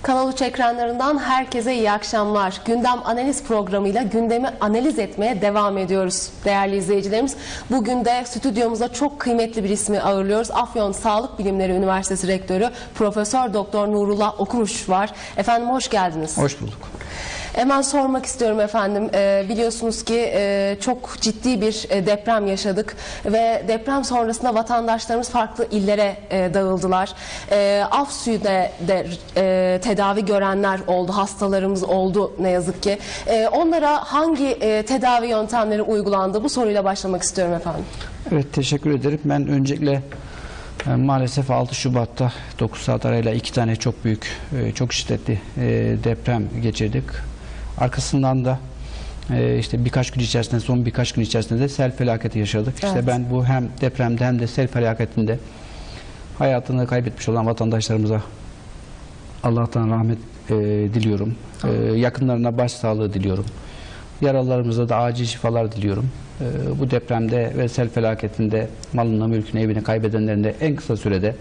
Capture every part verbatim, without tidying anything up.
Kanal üç ekranlarından herkese iyi akşamlar. Gündem analiz programıyla gündemi analiz etmeye devam ediyoruz değerli izleyicilerimiz. Bugün de stüdyomuza çok kıymetli bir ismi ağırlıyoruz. Afyon Sağlık Bilimleri Üniversitesi Rektörü Profesör Doktor Nurullah Okumuş var. Efendim hoş geldiniz. Hoş bulduk. Hemen sormak istiyorum efendim. Ee, biliyorsunuz ki e, çok ciddi bir e, deprem yaşadık ve deprem sonrasında vatandaşlarımız farklı illere e, dağıldılar. E, Afsu'da de e, tedavi görenler oldu, hastalarımız oldu ne yazık ki. E, onlara hangi e, tedavi yöntemleri uygulandı? Bu soruyla başlamak istiyorum efendim. Evet, teşekkür ederim. Ben öncelikle e, maalesef altı Şubat'ta dokuz saat arayla iki tane çok büyük, e, çok şiddetli e, deprem geçirdik. Arkasından da e, işte birkaç gün içerisinde, son birkaç gün içerisinde de sel felaketi yaşadık. Evet. İşte ben bu hem depremde hem de sel felaketinde hayatını kaybetmiş olan vatandaşlarımıza Allah'tan rahmet e, diliyorum. E, yakınlarına başsağlığı diliyorum. Yaralılarımıza da acil şifalar diliyorum. E, bu depremde ve sel felaketinde malını, mülkünü, evini kaybedenlerin de en kısa sürede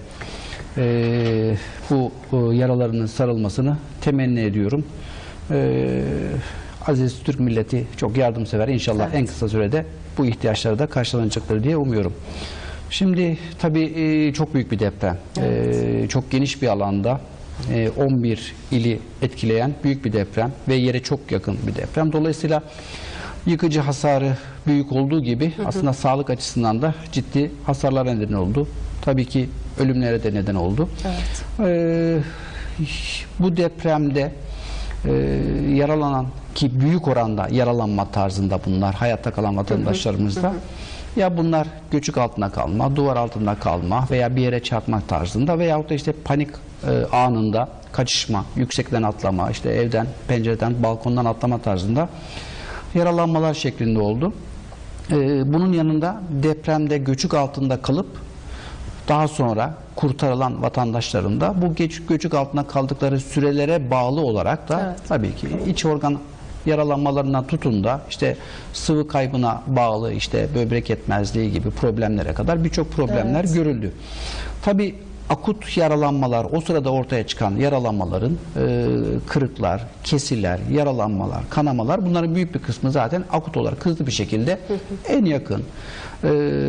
e, bu e, yaralarının sarılmasını temenni ediyorum. Ee, aziz Türk milleti çok yardımsever. İnşallah evet. En kısa sürede bu ihtiyaçları da karşılanacaktır diye umuyorum. Şimdi tabii e, çok büyük bir deprem. Evet. E, çok geniş bir alanda e, on bir ili etkileyen büyük bir deprem ve yere çok yakın bir deprem. Dolayısıyla yıkıcı hasarı büyük olduğu gibi hı hı. aslında sağlık açısından da ciddi hasarlara neden oldu. Tabii ki ölümlere de neden oldu. Evet. E, bu depremde Ee, yaralanan ki büyük oranda yaralanma tarzında bunlar hayatta kalan vatandaşlarımızda ya bunlar göçük altında kalma, duvar altında kalma veya bir yere çarpmak tarzında veyahut da işte panik e, anında kaçışma, yüksekten atlama, işte evden, pencereden, balkondan atlama tarzında yaralanmalar şeklinde oldu. Ee, bunun yanında depremde göçük altında kalıp daha sonra kurtarılan vatandaşların da bu göçük, göçük altında kaldıkları sürelere bağlı olarak da evet. tabii ki iç organ yaralanmalarına tutun da işte sıvı kaybına bağlı işte böbrek yetmezliği gibi problemlere kadar birçok problemler evet. görüldü. Tabii akut yaralanmalar, o sırada ortaya çıkan yaralanmaların e, kırıklar, kesiler, yaralanmalar, kanamalar bunların büyük bir kısmı zaten akut olarak hızlı bir şekilde en yakın e,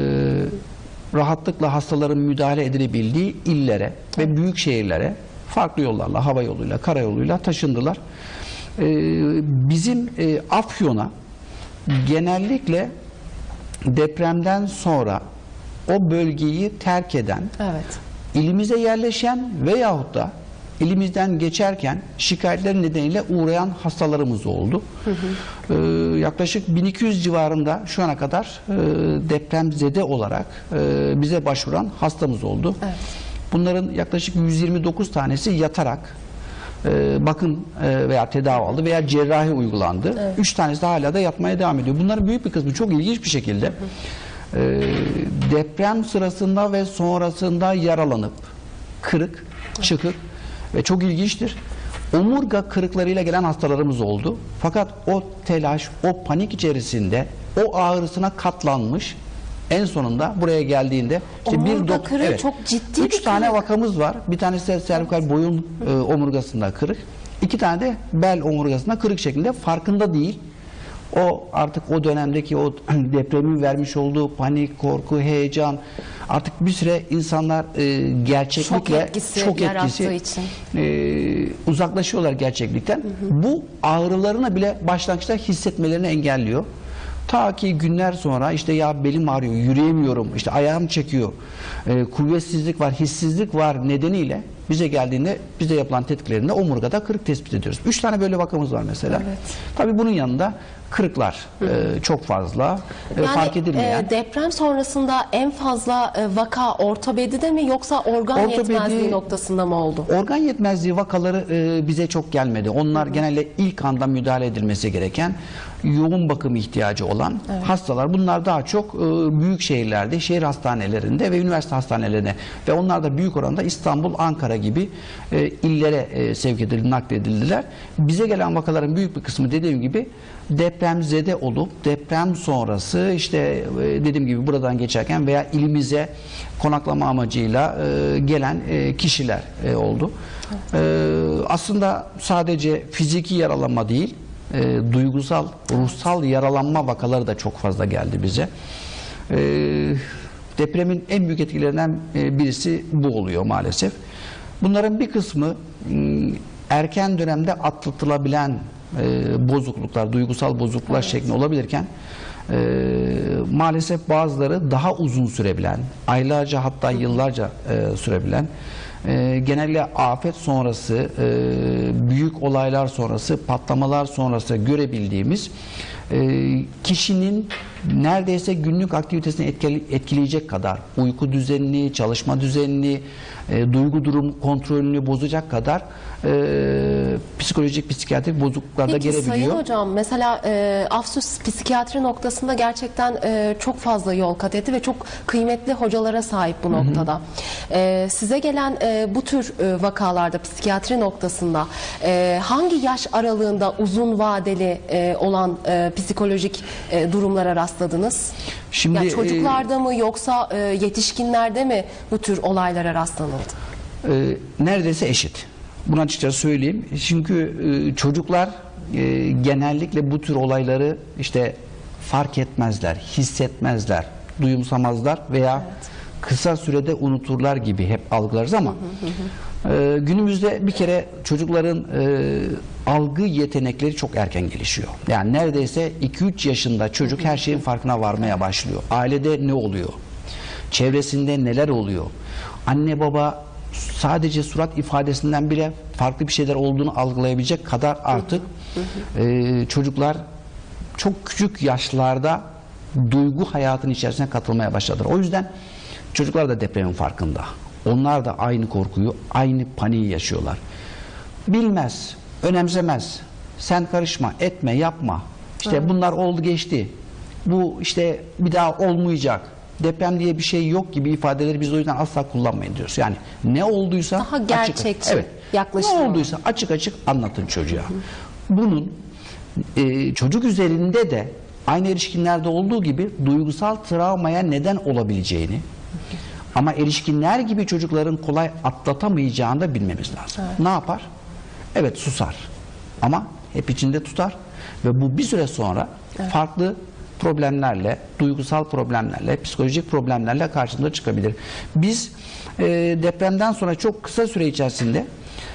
rahatlıkla hastaların müdahale edilebildiği illere ve büyük şehirlere farklı yollarla, hava yoluyla, karayoluyla taşındılar. Ee, bizim e, Afyon'a genellikle depremden sonra o bölgeyi terk eden, evet. ilimize yerleşen veyahut da elimizden geçerken şikayetler nedeniyle uğrayan hastalarımız oldu. Hı hı. Ee, yaklaşık bin iki yüz civarında şu ana kadar e, depremzede olarak e, bize başvuran hastamız oldu. Evet. Bunların yaklaşık yüz yirmi dokuz tanesi yatarak e, bakım e, veya tedavi aldı veya cerrahi uygulandı. Evet. üç tanesi de hala da yatmaya devam ediyor. Bunların büyük bir kısmı çok ilginç bir şekilde hı hı. E, deprem sırasında ve sonrasında yaralanıp kırık, çıkık ve çok ilginçtir. Omurga kırıklarıyla gelen hastalarımız oldu. Fakat o telaş, o panik içerisinde o ağrısına katlanmış. En sonunda buraya geldiğinde işte omurga bir dok kırığı evet, çok ciddi üç bir tane kırık. Vakamız var. Bir tanesi servikal boyun e, omurgasında kırık. İki tane de bel omurgasında kırık şeklinde, farkında değil. O artık o dönemdeki o depremin vermiş olduğu panik, korku, heyecan, artık bir süre insanlar e, gerçeklikle şok etkisi, şok etkisi için. E, uzaklaşıyorlar gerçeklikten. Hı hı. Bu ağrılarını bile başlangıçta hissetmelerini engelliyor. Ta ki günler sonra işte ya belim ağrıyor, yürüyemiyorum, işte ayağım çekiyor, e, kuvvetsizlik var, hissizlik var nedeniyle bize geldiğinde bize yapılan tetkiklerinde omurgada kırık tespit ediyoruz. Üç tane böyle vakamız var mesela. Evet. Tabii bunun yanında kırıklar e, çok fazla e, yani, fark edilmeyen. E, deprem sonrasında en fazla e, vaka ortopedide mi yoksa organ Ortopedi, yetmezliği noktasında mı oldu? Organ yetmezliği vakaları e, bize çok gelmedi. Onlar Hı-hı. genelde ilk anda müdahale edilmesi gereken, yoğun bakım ihtiyacı olan evet. hastalar. Bunlar daha çok e, büyük şehirlerde, şehir hastanelerinde ve üniversite hastanelerine ve onlar da büyük oranda İstanbul, Ankara gibi e, illere e, sevk edildi, nakledildiler. Bize gelen vakaların büyük bir kısmı dediğim gibi depremzede olup deprem sonrası işte e, dediğim gibi buradan geçerken veya ilimize konaklama amacıyla e, gelen e, kişiler e, oldu. Ee, aslında sadece fiziki yaralanma değil, e, duygusal, ruhsal yaralanma vakaları da çok fazla geldi bize. Ee, depremin en büyük etkilerinden e, birisi bu oluyor maalesef. Bunların bir kısmı m, erken dönemde atlatılabilen e, bozukluklar, duygusal bozukluklar evet. şeklinde olabilirken e, maalesef bazıları daha uzun sürebilen, aylarca hatta yıllarca e, sürebilen, e, genelde afet sonrası, e, büyük olaylar sonrası, patlamalar sonrası görebildiğimiz e, kişinin neredeyse günlük aktivitesini etkile, etkileyecek kadar uyku düzenini, çalışma düzenini, e, duygu durum kontrolünü bozacak kadar e, psikolojik, psikiyatrik bozukluklar da gelebiliyor. Peki Sayın Hocam, mesela e, Afsus psikiyatri noktasında gerçekten e, çok fazla yol kat etti ve çok kıymetli hocalara sahip bu noktada. Hı hı. E, size gelen e, bu tür e, vakalarda psikiyatri noktasında e, hangi yaş aralığında uzun vadeli e, olan e, psikolojik e, durumlara rastladınız? Şimdi yani çocuklarda e, mı yoksa e, yetişkinlerde mi bu tür olaylara rastlanıldı? E, neredeyse eşit. Bunu açıkça söyleyeyim. Çünkü e, çocuklar e, genellikle bu tür olayları işte fark etmezler, hissetmezler, duyumsamazlar veya evet. kısa sürede unuturlar gibi hep algılarız ama hı hı hı. E, günümüzde bir kere çocukların e, algı yetenekleri çok erken gelişiyor. Yani neredeyse iki üç yaşında çocuk her şeyin farkına varmaya başlıyor. Ailede ne oluyor? Çevresinde neler oluyor? Anne baba sadece surat ifadesinden bile farklı bir şeyler olduğunu algılayabilecek kadar artık hı hı. E, çocuklar çok küçük yaşlarda duygu hayatının içerisine katılmaya başladılar. O yüzden çocuklar da depremin farkında. Onlar da aynı korkuyu, aynı paniği yaşıyorlar. Bilmez, önemsemez. Sen karışma, etme, yapma. İşte hı. bunlar oldu geçti. Bu işte bir daha olmayacak. Deprem diye bir şey yok gibi ifadeleri biz o yüzden asla kullanmayın diyoruz. Yani ne olduysa daha gerçekçi açık, evet, yaklaşım. Ne olduysa açık açık anlatın çocuğa. Hı. Bunun e, çocuk üzerinde de aynı erişkinlerde olduğu gibi duygusal travmaya neden olabileceğini ama erişkinler gibi çocukların kolay atlatamayacağını da bilmemiz lazım. Evet. Ne yapar? Evet, susar. Ama hep içinde tutar ve bu bir süre sonra evet. farklı problemlerle, duygusal problemlerle, psikolojik problemlerle karşımıza çıkabilir. Biz e, depremden sonra çok kısa süre içerisinde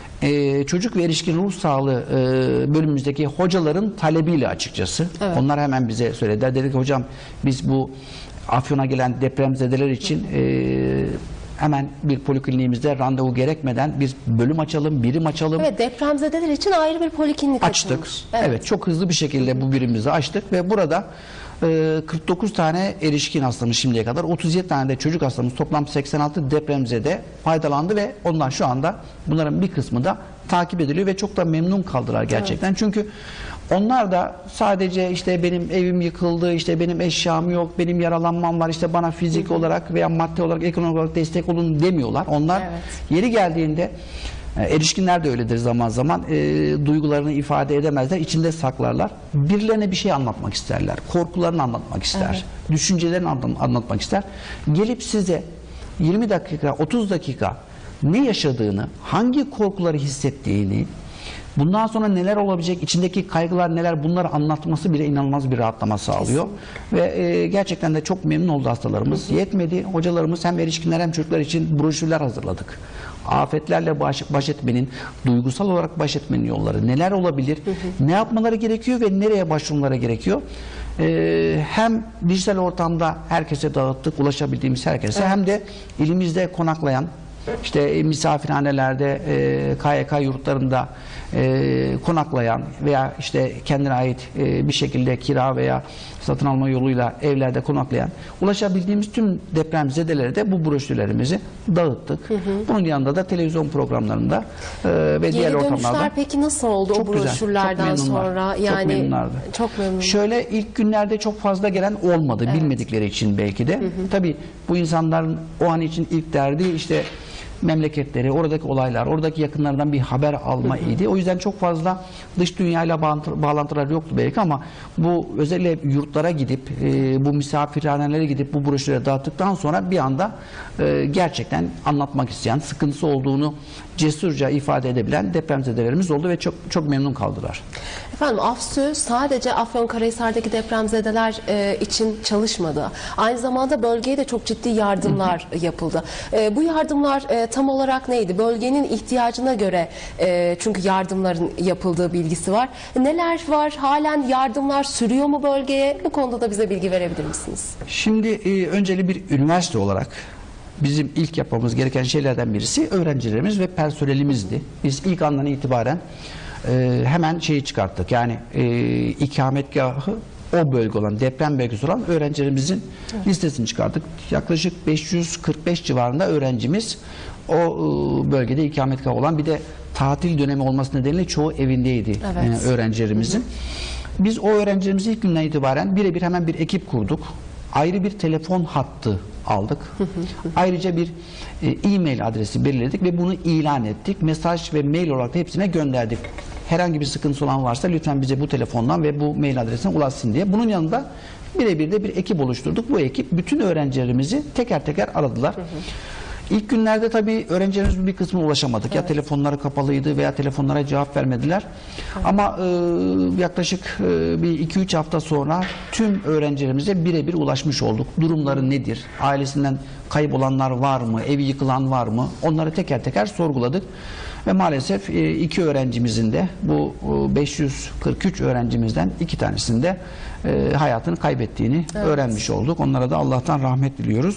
e, çocuk ve erişkin ruh sağlığı e, bölümümüzdeki hocaların talebiyle açıkçası, evet. onlar hemen bize söylediler. Dedik ki hocam biz bu Afyon'a gelen depremzedeler için e, hemen bir polikliniğimizde randevu gerekmeden bir bölüm açalım, birim açalım. Evet, depremzedeler için ayrı bir poliklinik açtık. Evet. evet, çok hızlı bir şekilde bu birimimizi açtık ve burada e, kırk dokuz tane erişkin hastamız şimdiye kadar, otuz yedi tane de çocuk hastamız, toplam seksen altı depremzede faydalandı ve onlar şu anda bunların bir kısmı da takip ediliyor ve çok da memnun kaldılar gerçekten. Evet. Çünkü onlar da sadece işte benim evim yıkıldı, işte benim eşyam yok, benim yaralanmam var, işte bana fizik hı hı. olarak veya maddi olarak, ekonomik olarak destek olun demiyorlar. Onlar evet. yeri geldiğinde, erişkinler de öyledir zaman zaman, e, duygularını ifade edemezler, içinde saklarlar. Birilerine bir şey anlatmak isterler, korkularını anlatmak ister, evet. düşüncelerini anlatmak ister. Gelip size yirmi dakika, otuz dakika ne yaşadığını, hangi korkuları hissettiğini, bundan sonra neler olabilecek, içindeki kaygılar neler, bunları anlatması bile inanılmaz bir rahatlama sağlıyor. Kesinlikle. Ve e, gerçekten de çok memnun oldu hastalarımız. Hı hı. Yetmedi, hocalarımız hem erişkinler hem çocuklar için broşürler hazırladık. Afetlerle baş, baş etmenin, duygusal olarak baş etmenin yolları neler olabilir, hı hı. ne yapmaları gerekiyor ve nereye başvurmaları gerekiyor. Ee, hem dijital ortamda herkese dağıttık, ulaşabildiğimiz herkese, evet. hem de ilimizde konaklayan, İşte misafirhanelerde, e, K Y K yurtlarında e, konaklayan veya işte kendine ait e, bir şekilde kira veya satın alma yoluyla evlerde konaklayan, ulaşabildiğimiz tüm depremzedelere de bu broşürlerimizi dağıttık. Hı hı. Bunun yanında da televizyon programlarında e, ve Geri diğer ortamlarda. Geri dönüşler peki nasıl oldu çok o broşürlerden güzel, çok sonra? Yani çok memnunlardı. Çok memnun. Şöyle ilk günlerde çok fazla gelen olmadı, evet. bilmedikleri için belki de. Hı hı. Tabii bu insanların o an için ilk derdi işte memleketleri, oradaki olaylar, oradaki yakınlardan bir haber alma hı hı. idi. O yüzden çok fazla dış dünyayla bağlantılar yoktu belki ama bu özellikle yurtlara gidip, e, bu misafirhanelere gidip bu broşürleri dağıttıktan sonra bir anda e, gerçekten anlatmak isteyen, sıkıntısı olduğunu cesurca ifade edebilen depremzedelerimiz oldu ve çok çok memnun kaldılar. Efendim AFSÜ sadece Afyonkarahisar'daki depremzedeler e, için çalışmadı. Aynı zamanda bölgeye de çok ciddi yardımlar yapıldı. E, bu yardımlar e, tam olarak neydi? Bölgenin ihtiyacına göre e, çünkü yardımların yapıldığı bilgisi var. Neler var? Halen yardımlar sürüyor mu bölgeye? Bu konuda da bize bilgi verebilir misiniz? Şimdi e, önceli bir üniversite olarak bizim ilk yapmamız gereken şeylerden birisi öğrencilerimiz ve personelimizdi. Biz ilk andan itibaren e, hemen şeyi çıkarttık. Yani e, ikametgahı o bölge olan, deprem bölgesi olan öğrencilerimizin evet. listesini çıkarttık. Yaklaşık beş yüz kırk beş civarında öğrencimiz o e, bölgede ikametgahı olan, bir de tatil dönemi olması nedeniyle çoğu evindeydi evet. e, öğrencilerimizin. Hı hı. Biz o öğrencilerimizi ilk günden itibaren birebir hemen bir ekip kurduk. Ayrı bir telefon hattı aldık. Ayrıca bir e, e-mail adresi belirledik ve bunu ilan ettik. Mesaj ve mail olarak da hepsine gönderdik. Herhangi bir sıkıntısı olan varsa lütfen bize bu telefondan ve bu mail adresine ulaşsın diye. Bunun yanında birebir de bir ekip oluşturduk. Bu ekip bütün öğrencilerimizi teker teker aradılar. Hı hı. İlk günlerde tabii öğrencilerimizin bir kısmına ulaşamadık. Evet. Ya telefonları kapalıydı veya telefonlara cevap vermediler. Evet. Ama e, yaklaşık e, bir iki üç hafta sonra tüm öğrencilerimize birebir ulaşmış olduk. Durumları nedir? Ailesinden kaybolanlar var mı? Evi yıkılan var mı? Onları teker teker sorguladık. Ve maalesef e, iki öğrencimizin de bu e, beş yüz kırk üç öğrencimizden iki tanesinin de e, hayatını kaybettiğini evet. öğrenmiş olduk. Onlara da Allah'tan rahmet diliyoruz.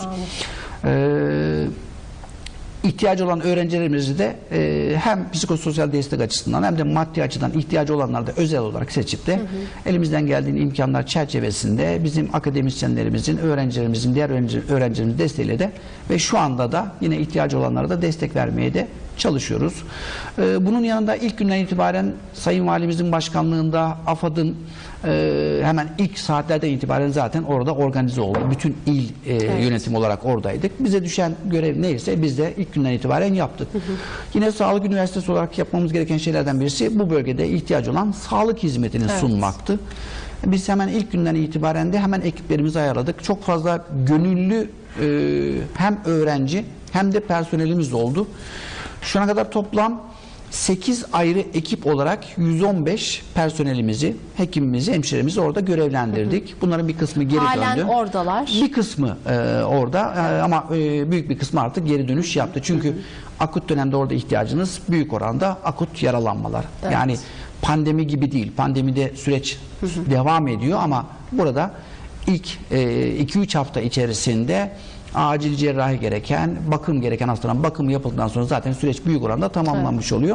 Eee İhtiyacı olan öğrencilerimizi de e, hem psikososyal destek açısından hem de maddi açıdan ihtiyacı olanları da özel olarak seçip de hı hı. elimizden geldiğin imkanlar çerçevesinde bizim akademisyenlerimizin, öğrencilerimizin, diğer öğrenci, öğrencilerimizin desteğiyle de ve şu anda da yine ihtiyacı olanlara da destek vermeye de çalışıyoruz. E, bunun yanında ilk günden itibaren Sayın Valimizin başkanlığında AFAD'ın e, hemen ilk saatlerden itibaren zaten orada organize oldu. Bütün il e, evet. yönetim olarak oradaydık. Bize düşen görev neyse biz de ilk günden itibaren yaptık. Hı hı. Yine Sağlık Üniversitesi olarak yapmamız gereken şeylerden birisi bu bölgede ihtiyacı olan sağlık hizmetini evet. sunmaktı. Biz hemen ilk günden itibaren de hemen ekiplerimizi ayarladık. Çok fazla gönüllü e, hem öğrenci hem de personelimiz oldu. Şu ana kadar toplam sekiz ayrı ekip olarak yüz on beş personelimizi, hekimimizi, hemşiremizi orada görevlendirdik. Bunların bir kısmı geri Halen döndü. Halen oradalar. Bir kısmı e, orada e, ama e, büyük bir kısmı artık geri dönüş yaptı. Çünkü hı hı. akut dönemde orada ihtiyacınız büyük oranda akut yaralanmalar. Evet. Yani pandemi gibi değil. Pandemide süreç hı hı. devam ediyor ama burada ilk iki üç hafta içerisinde acil cerrahi gereken, bakım gereken hastaların bakımı yapıldıktan sonra zaten süreç büyük oranda tamamlanmış evet. oluyor.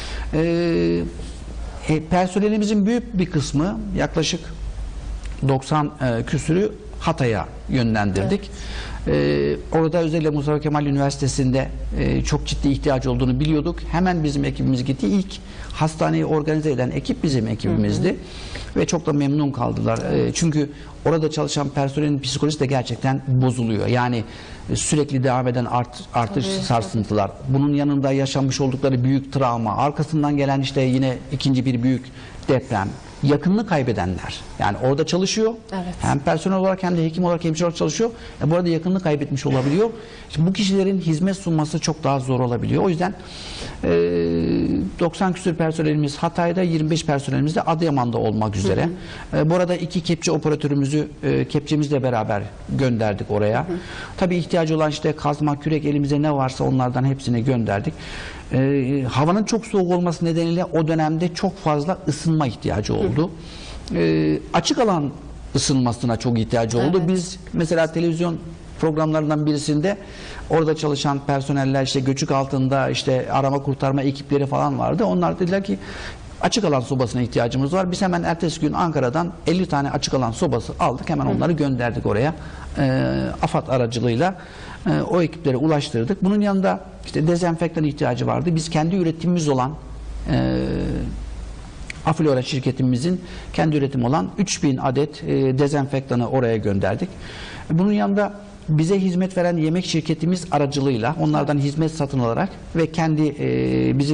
Ee, personelimizin büyük bir kısmı yaklaşık doksan e, küsürü Hatay'a yönlendirdik. Evet. Ee, orada özellikle Mustafa Kemal Üniversitesi'nde e, çok ciddi ihtiyacı olduğunu biliyorduk. Hemen bizim ekibimiz gitti. İlk hastaneyi organize eden ekip bizim ekibimizdi. Hı hı. Ve çok da memnun kaldılar. Evet. E, çünkü orada çalışan personelin psikolojisi de gerçekten bozuluyor. Yani e, sürekli devam eden art, artış evet. sarsıntılar. Bunun yanında yaşanmış oldukları büyük travma. Arkasından gelen işte yine ikinci bir büyük deprem. Yakınını kaybedenler. Yani orada çalışıyor. Evet. Hem personel olarak hem de hekim olarak, hemşire olarak çalışıyor. E bu arada yakınını kaybetmiş olabiliyor. Şimdi bu kişilerin hizmet sunması çok daha zor olabiliyor. O yüzden e, doksan küsur personelimiz Hatay'da, yirmi beş personelimiz de Adıyaman'da olmak üzere. Hı hı. E, bu arada iki kepçe operatörümüzü e, kepçemizle beraber gönderdik oraya. Hı hı. Tabii ihtiyacı olan işte kazma, kürek, elimize ne varsa onlardan hepsini gönderdik. Ee, havanın çok soğuk olması nedeniyle o dönemde çok fazla ısınma ihtiyacı oldu. Ee, açık alan ısınmasına çok ihtiyacı oldu. Evet. Biz mesela televizyon programlarından birisinde orada çalışan personeller işte göçük altında işte arama kurtarma ekipleri falan vardı. Onlar dediler ki açık alan sobasına ihtiyacımız var. Biz hemen ertesi gün Ankara'dan elli tane açık alan sobası aldık. Hemen onları gönderdik oraya. Ee, AFAD aracılığıyla e, o ekiplere ulaştırdık. Bunun yanında işte dezenfektan ihtiyacı vardı. Biz kendi üretimimiz olan e, Aflora şirketimizin kendi üretim olan üç bin adet e, dezenfektanı oraya gönderdik. Bunun yanında bize hizmet veren yemek şirketimiz aracılığıyla onlardan hizmet satın alarak ve kendi e, bizim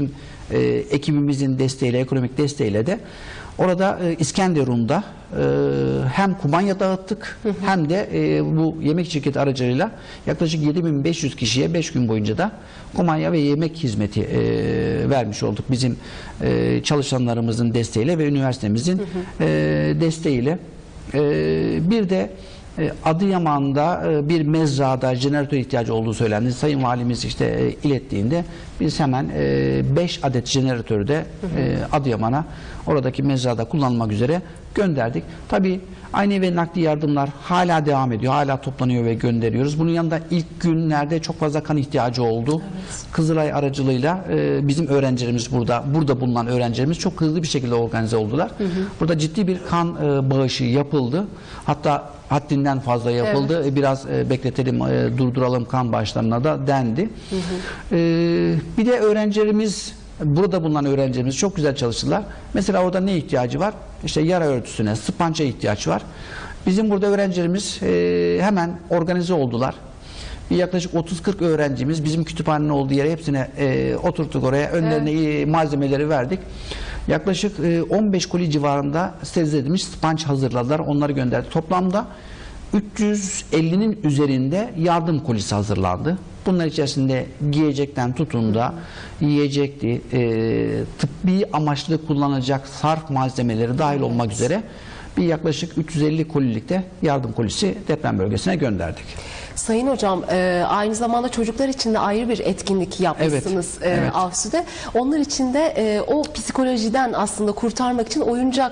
e, ekibimizin desteğiyle, ekonomik desteğiyle de orada e, İskenderun'da e, hem kumanya dağıttık hı hı. hem de e, bu yemek şirketi aracılığıyla yaklaşık yedi bin beş yüz kişiye beş gün boyunca da kumanya ve yemek hizmeti e, vermiş olduk. Bizim e, çalışanlarımızın desteğiyle ve üniversitemizin hı hı. E, desteğiyle. E, bir de e, Adıyaman'da e, bir mezrada jeneratör ihtiyacı olduğu söylendi. Sayın Valimiz işte e, ilettiğinde biz hemen beş adet jeneratörü de e, Adıyaman'a oradaki mezrada kullanılmak üzere gönderdik. Tabii aynı ve nakli yardımlar hala devam ediyor. Hala toplanıyor ve gönderiyoruz. Bunun yanında ilk günlerde çok fazla kan ihtiyacı oldu. Evet. Kızılay aracılığıyla e, bizim öğrencilerimiz burada, burada bulunan öğrencilerimiz çok hızlı bir şekilde organize oldular. Hı hı. Burada ciddi bir kan e, bağışı yapıldı. Hatta haddinden fazla yapıldı. Evet. Biraz e, bekletelim, e, durduralım kan bağışlarına da dendi. Hı hı. E, bir de öğrencilerimiz, burada bulunan öğrencilerimiz çok güzel çalıştılar. Mesela orada ne ihtiyacı var? İşte yara örtüsüne, spança ihtiyaç var. Bizim burada öğrencilerimiz e, hemen organize oldular. Bir yaklaşık otuz kırk öğrencimiz bizim kütüphanenin olduğu yere hepsine e, oturttuk oraya. Önlerine evet. malzemeleri verdik. Yaklaşık e, on beş koli civarında sterilize edilmiş spanç hazırladılar. Onları gönderdik. Toplamda üç yüz ellinin üzerinde yardım kolisi hazırlandı. Bunlar içerisinde giyecekten tutun da yiyecekti, e, tıbbi amaçlı kullanacak sarf malzemeleri dahil olmak üzere bir yaklaşık üç yüz elli kolilikte yardım kolisi deprem bölgesine gönderdik. Sayın Hocam, e, aynı zamanda çocuklar için de ayrı bir etkinlik yapmışsınız evet, e, evet. Avsu'da. Onlar için de e, o psikolojiden aslında kurtarmak için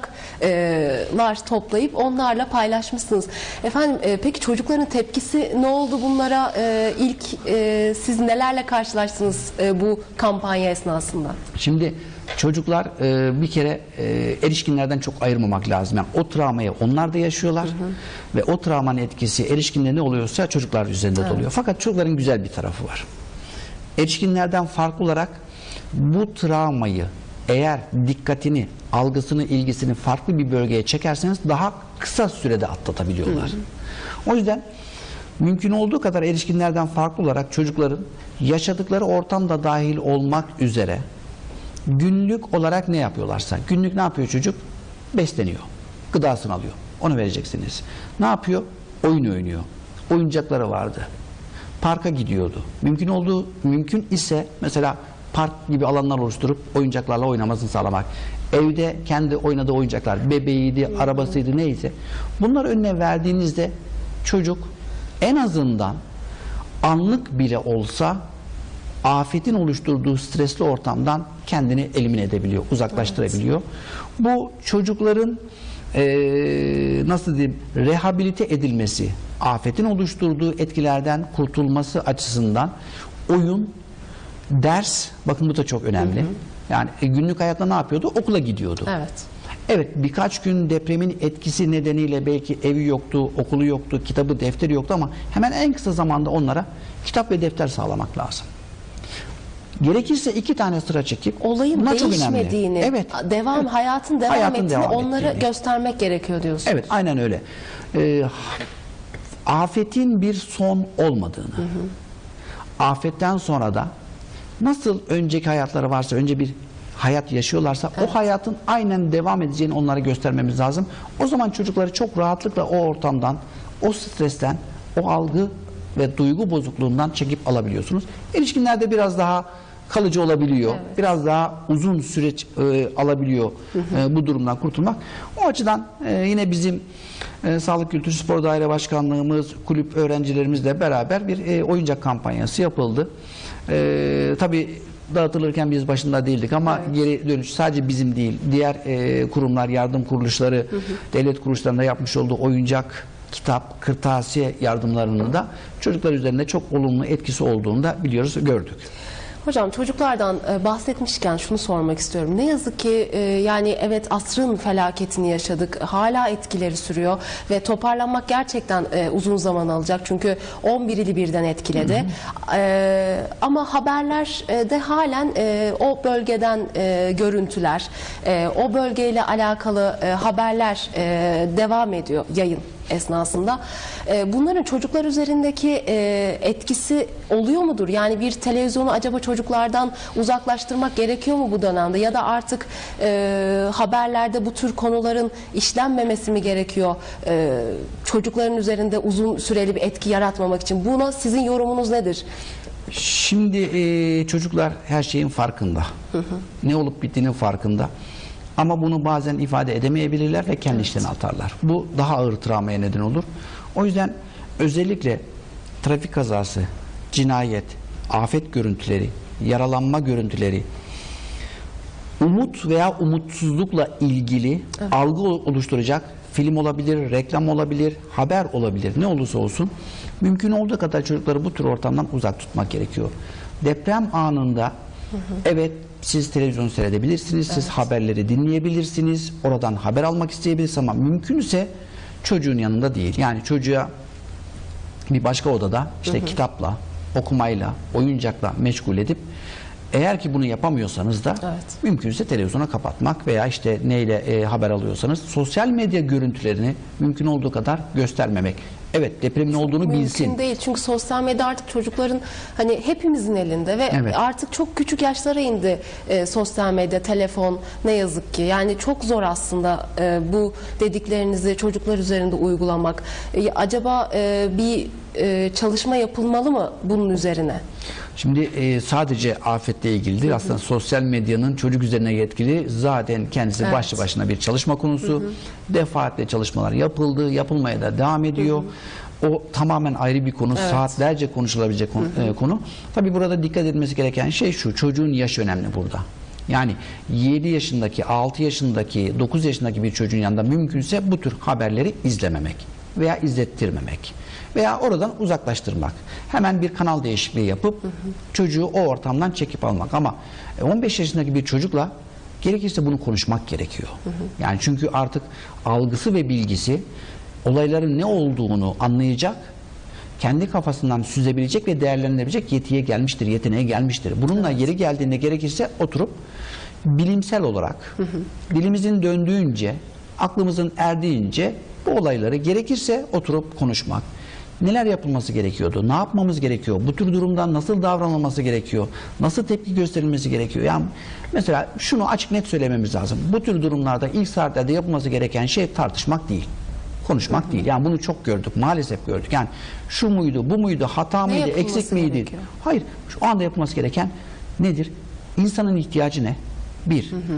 oyuncaklar toplayıp onlarla paylaşmışsınız. Efendim, e, peki çocukların tepkisi ne oldu bunlara? E, ilk e, siz nelerle karşılaştınız e, bu kampanya esnasında? Şimdi çocuklar e, bir kere e, erişkinlerden çok ayırmamak lazım. Yani o travmayı onlar da yaşıyorlar hı hı. ve o travmanın etkisi erişkinler ne oluyorsa çocuklar üzerinde evet. de oluyor. Fakat çocukların güzel bir tarafı var. Erişkinlerden farklı olarak bu travmayı eğer dikkatini, algısını, ilgisini farklı bir bölgeye çekerseniz daha kısa sürede atlatabiliyorlar. Hı hı. O yüzden mümkün olduğu kadar erişkinlerden farklı olarak çocukların yaşadıkları ortamda dahil olmak üzere günlük olarak ne yapıyorlarsa, günlük ne yapıyor çocuk? Besleniyor. Gıdasını alıyor. Onu vereceksiniz. Ne yapıyor? Oyun oynuyor. Oyuncakları vardı. Parka gidiyordu. Mümkün olduğu, mümkün ise mesela park gibi alanlar oluşturup oyuncaklarla oynamasını sağlamak. Evde kendi oynadığı oyuncaklar, bebeğiydi, arabasıydı neyse. Bunları önüne verdiğinizde çocuk en azından anlık bile olsa afetin oluşturduğu stresli ortamdan kendini elimine edebiliyor, uzaklaştırabiliyor. Evet. Bu çocukların e, nasıl diyeyim, rehabilite edilmesi, afetin oluşturduğu etkilerden kurtulması açısından oyun, ders, bakın bu da çok önemli. Hı hı. Yani e, günlük hayatta ne yapıyordu? Okula gidiyordu. Evet. Evet, birkaç gün depremin etkisi nedeniyle belki evi yoktu, okulu yoktu, kitabı, defteri yoktu ama hemen en kısa zamanda onlara kitap ve defter sağlamak lazım. Gerekirse iki tane sıra çekip olayın değişmediğini, evet, devam evet. hayatın devam hayatın ettiğini devam onlara ettiğini. göstermek gerekiyor diyorsunuz. Evet, aynen öyle. Ee, afetin bir son olmadığını, hı hı. afetten sonra da nasıl önceki hayatları varsa, önce bir hayat yaşıyorlarsa evet. o hayatın aynen devam edeceğini onlara göstermemiz lazım. O zaman çocukları çok rahatlıkla o ortamdan, o stresten, o algı ve duygu bozukluğundan çekip alabiliyorsunuz. Erişkinlerde biraz daha kalıcı olabiliyor. Evet. Biraz daha uzun süreç e, alabiliyor hı hı. E, bu durumdan kurtulmak. O açıdan e, yine bizim e, Sağlık Kültür Spor Daire Başkanlığımız, kulüp öğrencilerimizle beraber bir e, oyuncak kampanyası yapıldı. E, tabii dağıtılırken biz başında değildik ama evet. geri dönüş sadece bizim değil, diğer e, kurumlar, yardım kuruluşları, hı hı. devlet kuruluşlarında yapmış olduğu oyuncak, kitap, kırtasiye yardımlarının da çocuklar üzerinde çok olumlu etkisi olduğunu da biliyoruz, gördük. Hocam, çocuklardan bahsetmişken şunu sormak istiyorum. Ne yazık ki yani evet asrın felaketini yaşadık. Hala etkileri sürüyor ve toparlanmak gerçekten uzun zaman alacak. Çünkü on bir ili birden etkiledi. Hı hı. Ama haberlerde halen o bölgeden görüntüler, o bölgeyle alakalı haberler devam ediyor, yayın. esnasında. E, bunların çocuklar üzerindeki e, etkisi oluyor mudur? Yani bir televizyonu acaba çocuklardan uzaklaştırmak gerekiyor mu bu dönemde? Ya da artık e, haberlerde bu tür konuların işlenmemesi mi gerekiyor? E, çocukların üzerinde uzun süreli bir etki yaratmamak için. Buna sizin yorumunuz nedir? Şimdi e, çocuklar her şeyin farkında. Hı hı. Ne olup bittiğinin farkında. Ama bunu bazen ifade edemeyebilirler ve kendi evet. işlerini atarlar. Bu daha ağır travmaya neden olur. O yüzden özellikle trafik kazası, cinayet, afet görüntüleri, yaralanma görüntüleri, umut veya umutsuzlukla ilgili evet. algı oluşturacak film olabilir, reklam olabilir, haber olabilir. Ne olursa olsun mümkün olduğu kadar çocukları bu tür ortamdan uzak tutmak gerekiyor. Deprem anında hı hı. evet siz televizyon seyredebilirsiniz, evet. siz haberleri dinleyebilirsiniz, oradan haber almak isteyebilirsiniz ama mümkünse çocuğun yanında değil. Yani çocuğa bir başka odada işte hı hı. kitapla, okumayla, oyuncakla meşgul edip eğer ki bunu yapamıyorsanız da evet. mümkünse televizyona kapatmak veya işte neyle e, haber alıyorsanız sosyal medya görüntülerini mümkün olduğu kadar göstermemek. Evet, depremin çok olduğunu mümkün bilsin. Mümkün değil çünkü sosyal medya artık çocukların hani hepimizin elinde ve evet. artık çok küçük yaşlara indi e, sosyal medya, telefon ne yazık ki. Yani çok zor aslında e, bu dediklerinizi çocuklar üzerinde uygulamak. E, acaba e, bir e, çalışma yapılmalı mı bunun üzerine? Şimdi e, sadece afetle ilgilidir. Hı hı. Aslında sosyal medyanın çocuk üzerine yetkili zaten kendisi evet. başlı başına bir çalışma konusu. Hı hı. Defaatle çalışmalar yapıldı, yapılmaya da devam ediyor. Hı hı. O tamamen ayrı bir konu, evet. saatlerce konuşulabilecek konu, hı hı. E, konu. Tabii burada dikkat edilmesi gereken şey şu, çocuğun yaşı önemli burada. Yani yedi yaşındaki, altı yaşındaki, dokuz yaşındaki bir çocuğun yanında mümkünse bu tür haberleri izlememek veya izlettirmemek. Veya oradan uzaklaştırmak. Hemen bir kanal değişikliği yapıp hı hı. çocuğu o ortamdan çekip almak. Ama on beş yaşındaki bir çocukla gerekirse bunu konuşmak gerekiyor. Hı hı. Yani çünkü artık algısı ve bilgisi olayların ne olduğunu anlayacak, kendi kafasından süzebilecek ve değerlendirebilecek yetiye gelmiştir, yeteneğe gelmiştir. Bununla evet. yeri geldiğinde gerekirse oturup bilimsel olarak hı hı. dilimizin döndüğünce, aklımızın erdiğince bu olayları gerekirse oturup konuşmak. Neler yapılması gerekiyordu? Ne yapmamız gerekiyor? Bu tür durumdan nasıl davranılması gerekiyor? Nasıl tepki gösterilmesi gerekiyor? Yani mesela şunu açık net söylememiz lazım. Bu tür durumlarda ilk saatlerde yapılması gereken şey tartışmak değil. Konuşmak hı hı. değil. Yani bunu çok gördük. Maalesef gördük. Yani şu muydu, bu muydu, hata mıydı, eksik miydi? Gerekiyor? Hayır. Şu anda yapılması gereken nedir? İnsanın ihtiyacı ne? Bir. Hı hı.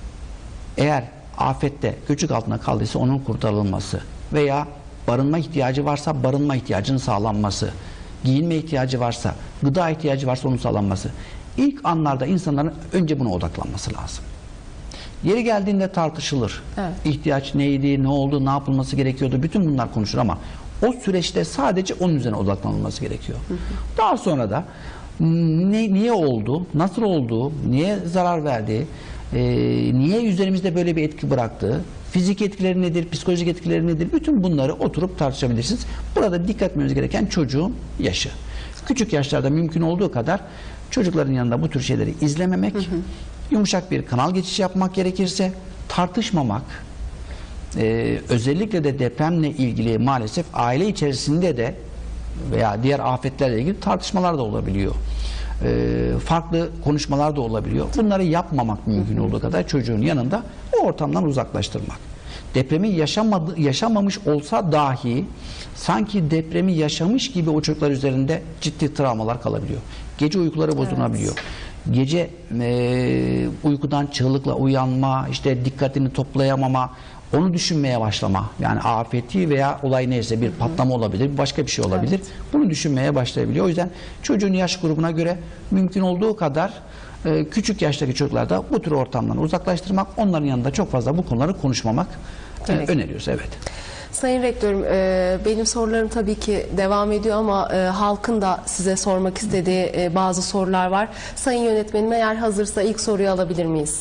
Eğer afette göçük altında kaldıysa onun kurtarılması veya barınma ihtiyacı varsa barınma ihtiyacının sağlanması, giyinme ihtiyacı varsa, gıda ihtiyacı varsa onun sağlanması. İlk anlarda insanların önce buna odaklanması lazım. Yeri geldiğinde tartışılır. Evet. İhtiyaç neydi, ne oldu, ne yapılması gerekiyordu, bütün bunlar konuşulur ama o süreçte sadece onun üzerine odaklanılması gerekiyor. Hı hı. Daha sonra da ne, niye oldu, nasıl oldu, niye zarar verdi, e, niye üzerimizde böyle bir etki bıraktı, fizik etkileri nedir, psikolojik etkileri nedir? Bütün bunları oturup tartışabilirsiniz. Burada dikkat etmemiz gereken çocuğun yaşı. Küçük yaşlarda mümkün olduğu kadar çocukların yanında bu tür şeyleri izlememek, hı hı. yumuşak bir kanal geçişi yapmak gerekirse, tartışmamak, ee, özellikle de depremle ilgili maalesef aile içerisinde de veya diğer afetlerle ilgili tartışmalar da olabiliyor. Ee, farklı konuşmalar da olabiliyor. Bunları yapmamak mümkün olduğu kadar çocuğun yanında o ortamdan uzaklaştırmak. Depremi yaşamadı, yaşamamış olsa dahi sanki depremi yaşamış gibi o çocuklar üzerinde ciddi travmalar kalabiliyor. Gece uykuları bozulabiliyor. Evet. Gece e, uykudan çığlıkla uyanma, işte dikkatini toplayamama, onu düşünmeye başlama. Yani afeti veya olay neyse bir patlama olabilir, başka bir şey olabilir. Evet. Bunu düşünmeye başlayabiliyor. O yüzden çocuğun yaş grubuna göre mümkün olduğu kadar e, küçük yaştaki çocuklarda bu tür ortamdan uzaklaştırmak, onların yanında çok fazla bu konuları konuşmamak e, öneriyoruz. Evet. Sayın Rektörüm, e, benim sorularım tabii ki devam ediyor ama e, halkın da size sormak istediği e, bazı sorular var. Sayın Yönetmenim, eğer hazırsa ilk soruyu alabilir miyiz?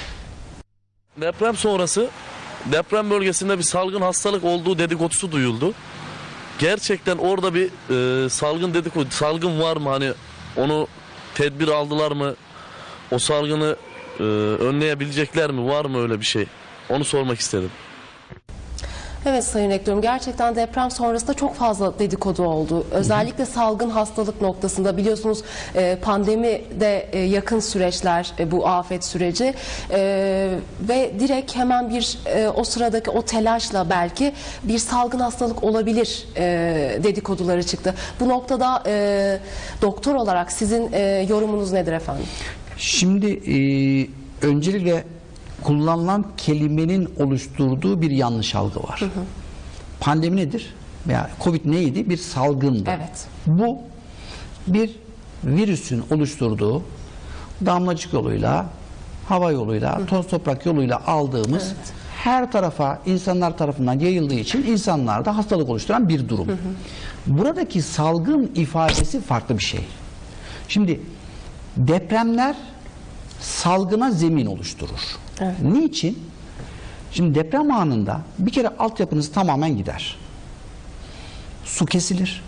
Deprem sonrası deprem bölgesinde bir salgın hastalık olduğu dedikodusu duyuldu. Gerçekten orada bir e, salgın dedikodu, salgın var mı? Hani onu tedbir aldılar mı? O salgını e, önleyebilecekler mi? Var mı öyle bir şey? Onu sormak istedim. Evet Sayın Rektörüm, gerçekten deprem sonrasında çok fazla dedikodu oldu. Özellikle salgın hastalık noktasında biliyorsunuz e, pandemi de e, yakın süreçler e, bu afet süreci E, ve direkt hemen bir e, o sıradaki o telaşla belki bir salgın hastalık olabilir e, dedikoduları çıktı. Bu noktada e, doktor olarak sizin e, yorumunuz nedir efendim? Şimdi e, öncelikle kullanılan kelimenin oluşturduğu bir yanlış algı var. Hı hı. Pandemi nedir? Veya Covid neydi? Bir salgındı. Evet. Bu bir virüsün oluşturduğu damlacık yoluyla, hava yoluyla, hı hı. toz toprak yoluyla aldığımız evet. her tarafa insanlar tarafından yayıldığı için insanlarda hastalık oluşturan bir durum. Hı hı. Buradaki salgın ifadesi farklı bir şey. Şimdi depremler salgına zemin oluşturur. Evet. Niçin? Şimdi deprem anında bir kere altyapınız tamamen gider. Su kesilir.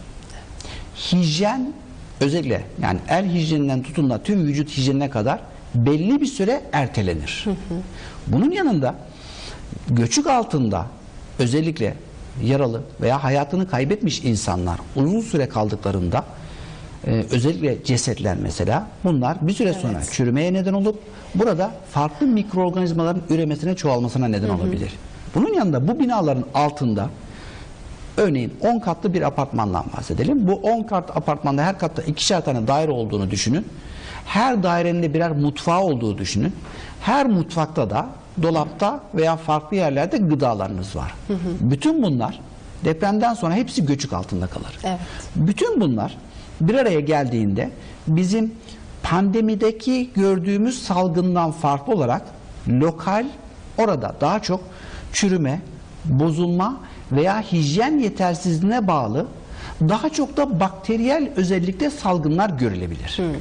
Hijyen, özellikle yani el hijyeninden tutun da tüm vücut hijyenine kadar belli bir süre ertelenir. Hı hı. Bunun yanında göçük altında özellikle yaralı veya hayatını kaybetmiş insanlar uzun süre kaldıklarında Ee, özellikle cesetler mesela bunlar bir süre evet. sonra çürümeye neden olup burada farklı mikroorganizmaların üremesine, çoğalmasına neden hı hı. olabilir. Bunun yanında bu binaların altında örneğin on katlı bir apartmandan bahsedelim. Bu on kat apartmanda her katta ikişer tane daire olduğunu düşünün. Her dairenin de birer mutfağı olduğu düşünün. Her mutfakta da dolapta veya farklı yerlerde gıdalarınız var. Hı hı. Bütün bunlar depremden sonra hepsi göçük altında kalır. Evet. Bütün bunlar bir araya geldiğinde bizim pandemideki gördüğümüz salgından farklı olarak lokal orada daha çok çürüme, bozulma veya hijyen yetersizliğine bağlı daha çok da bakteriyel özellikle salgınlar görülebilir. Hmm.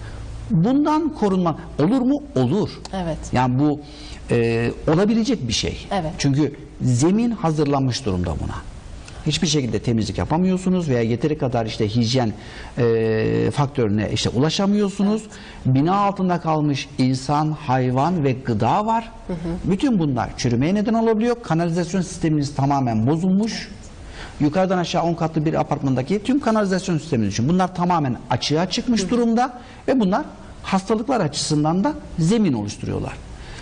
Bundan korunma olur mu? Olur. Evet. Yani bu e, olabilecek bir şey. Evet. Çünkü zemin hazırlanmış durumda buna. Hiçbir şekilde temizlik yapamıyorsunuz veya yeteri kadar işte hijyen e, faktörüne işte ulaşamıyorsunuz. Evet. Bina altında kalmış insan, hayvan ve gıda var. Hı hı. Bütün bunlar çürümeye neden olabiliyor. Kanalizasyon sisteminiz tamamen bozulmuş. Evet. Yukarıdan aşağı on katlı bir apartmandaki tüm kanalizasyon sisteminiz için bunlar tamamen açığa çıkmış hı hı. durumda ve bunlar hastalıklar açısından da zemin oluşturuyorlar.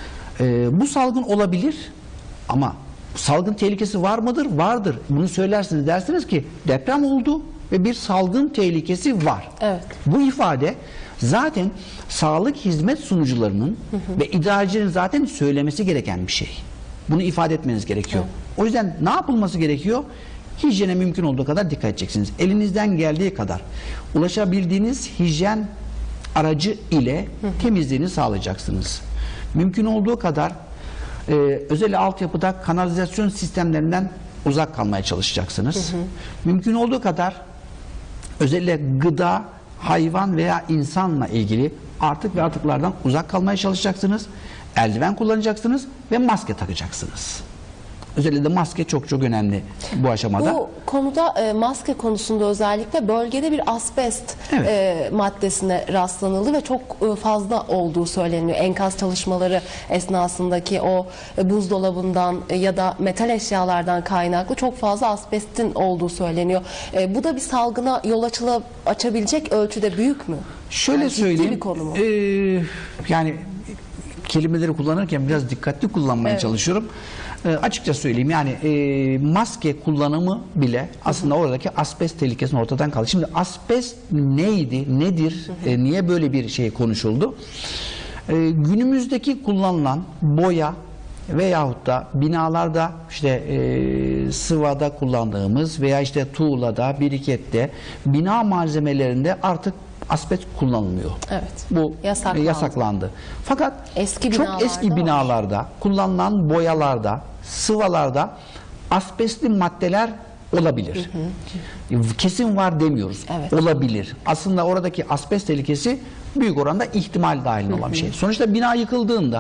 E, bu salgın olabilir ama salgın tehlikesi var mıdır? Vardır. Bunu söylersiniz, dersiniz ki deprem oldu ve bir salgın tehlikesi var. Evet. Bu ifade zaten sağlık hizmet sunucularının hı hı. ve idarecilerin zaten söylemesi gereken bir şey. Bunu ifade etmeniz gerekiyor. Evet. O yüzden ne yapılması gerekiyor? Hijyene mümkün olduğu kadar dikkat edeceksiniz. Elinizden geldiği kadar ulaşabildiğiniz hijyen aracı ile hı hı. temizliğini sağlayacaksınız. Mümkün olduğu kadar Ee, özel altyapıda kanalizasyon sistemlerinden uzak kalmaya çalışacaksınız. Hı hı. Mümkün olduğu kadar özellikle gıda, hayvan veya insanla ilgili artık ve atıklardan uzak kalmaya çalışacaksınız. Eldiven kullanacaksınız ve maske takacaksınız. Özellikle de maske çok çok önemli bu aşamada. Bu konuda e, maske konusunda özellikle bölgede bir asbest evet. e, maddesine rastlanıldı ve çok e, fazla olduğu söyleniyor. Enkaz çalışmaları esnasındaki o e, buzdolabından e, ya da metal eşyalardan kaynaklı çok fazla asbestin olduğu söyleniyor. E, bu da bir salgına yol açıla, açabilecek ölçüde büyük mü? Şöyle yani söyleyeyim. Bir konu mu? E, yani kelimeleri kullanırken biraz dikkatli kullanmaya evet. çalışıyorum. E, açıkça söyleyeyim yani e, maske kullanımı bile aslında hı hı. oradaki asbest tehlikesini ortadan kaldırdı. Şimdi asbest neydi, nedir, hı hı. E, niye böyle bir şey konuşuldu? E, günümüzdeki kullanılan boya veyahut da binalarda işte e, sıvada kullandığımız veya işte tuğlada, birikette, bina malzemelerinde artık asbest kullanılmıyor. Evet. Bu yasaklandı. yasaklandı. Fakat eski çok eski binalarda var. kullanılan boyalarda, sıvalarda asbestli maddeler olabilir. Hı hı. Kesin var demiyoruz. Evet. Olabilir. Aslında oradaki asbest tehlikesi büyük oranda ihtimal dahilinde olan bir şey. Sonuçta bina yıkıldığında,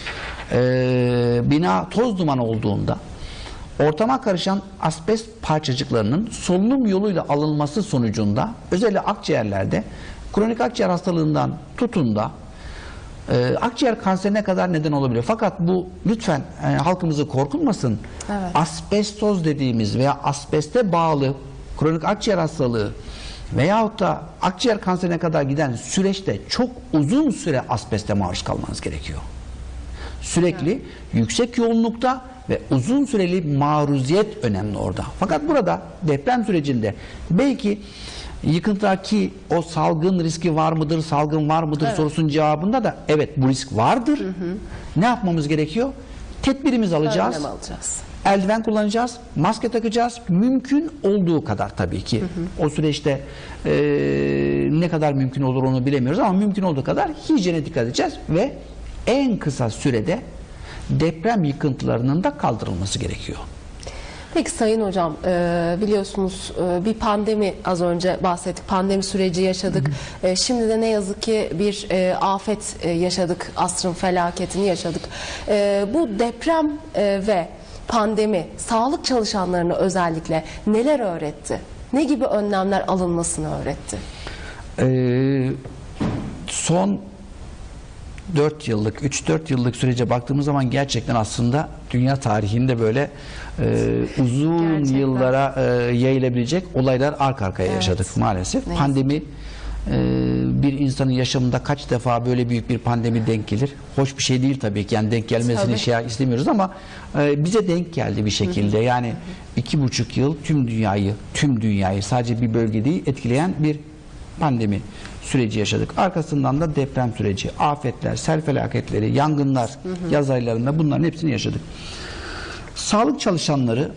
e, bina toz duman olduğunda ortama karışan asbest parçacıklarının solunum yoluyla alınması sonucunda özellikle akciğerlerde kronik akciğer hastalığından tutun da e, akciğer kanserine kadar neden olabiliyor. Fakat bu lütfen e, halkımızı korkutmasın. Evet. Asbestoz dediğimiz veya asbeste bağlı kronik akciğer hastalığı veyahut da akciğer kanserine kadar giden süreçte çok uzun süre asbeste maruz kalmanız gerekiyor. Sürekli evet. yüksek yoğunlukta ve uzun süreli maruziyet önemli orada. Fakat burada deprem sürecinde belki yıkıntıdaki o salgın riski var mıdır, salgın var mıdır evet. sorusunun cevabında da evet bu risk vardır. Hı hı. Ne yapmamız gerekiyor? Tedbirimizi alacağız. Önlem alacağız. Eldiven kullanacağız, maske takacağız. Mümkün olduğu kadar tabii ki. Hı hı. O süreçte e, ne kadar mümkün olur onu bilemiyoruz ama mümkün olduğu kadar hijyene dikkat edeceğiz ve en kısa sürede deprem yıkıntılarının da kaldırılması gerekiyor. Peki Sayın Hocam, e, biliyorsunuz e, bir pandemi, az önce bahsettik, pandemi süreci yaşadık. Hı hı. E, şimdi de ne yazık ki bir e, afet e, yaşadık, asrın felaketini yaşadık. E, bu deprem e, ve pandemi sağlık çalışanlarına özellikle neler öğretti? Ne gibi önlemler alınmasını öğretti? Ee, son dört yıllık, üç dört yıllık sürece baktığımız zaman gerçekten aslında dünya tarihinde böyle e, uzun gerçekten. yıllara e, yayılabilecek olaylar arka arkaya evet. yaşadık maalesef. Neyse. Pandemi e, bir insanın yaşamında kaç defa böyle büyük bir pandemi denk gelir? Hoş bir şey değil tabii ki. Yani denk gelmesini şey istemiyoruz ama e, bize denk geldi bir şekilde. Hı hı. Yani iki buçuk yıl tüm dünyayı, tüm dünyayı sadece bir bölge değil etkileyen bir pandemi süreci yaşadık. Arkasından da deprem süreci, afetler, sel felaketleri, yangınlar, hı hı. yaz aylarında bunların hepsini yaşadık. Sağlık çalışanları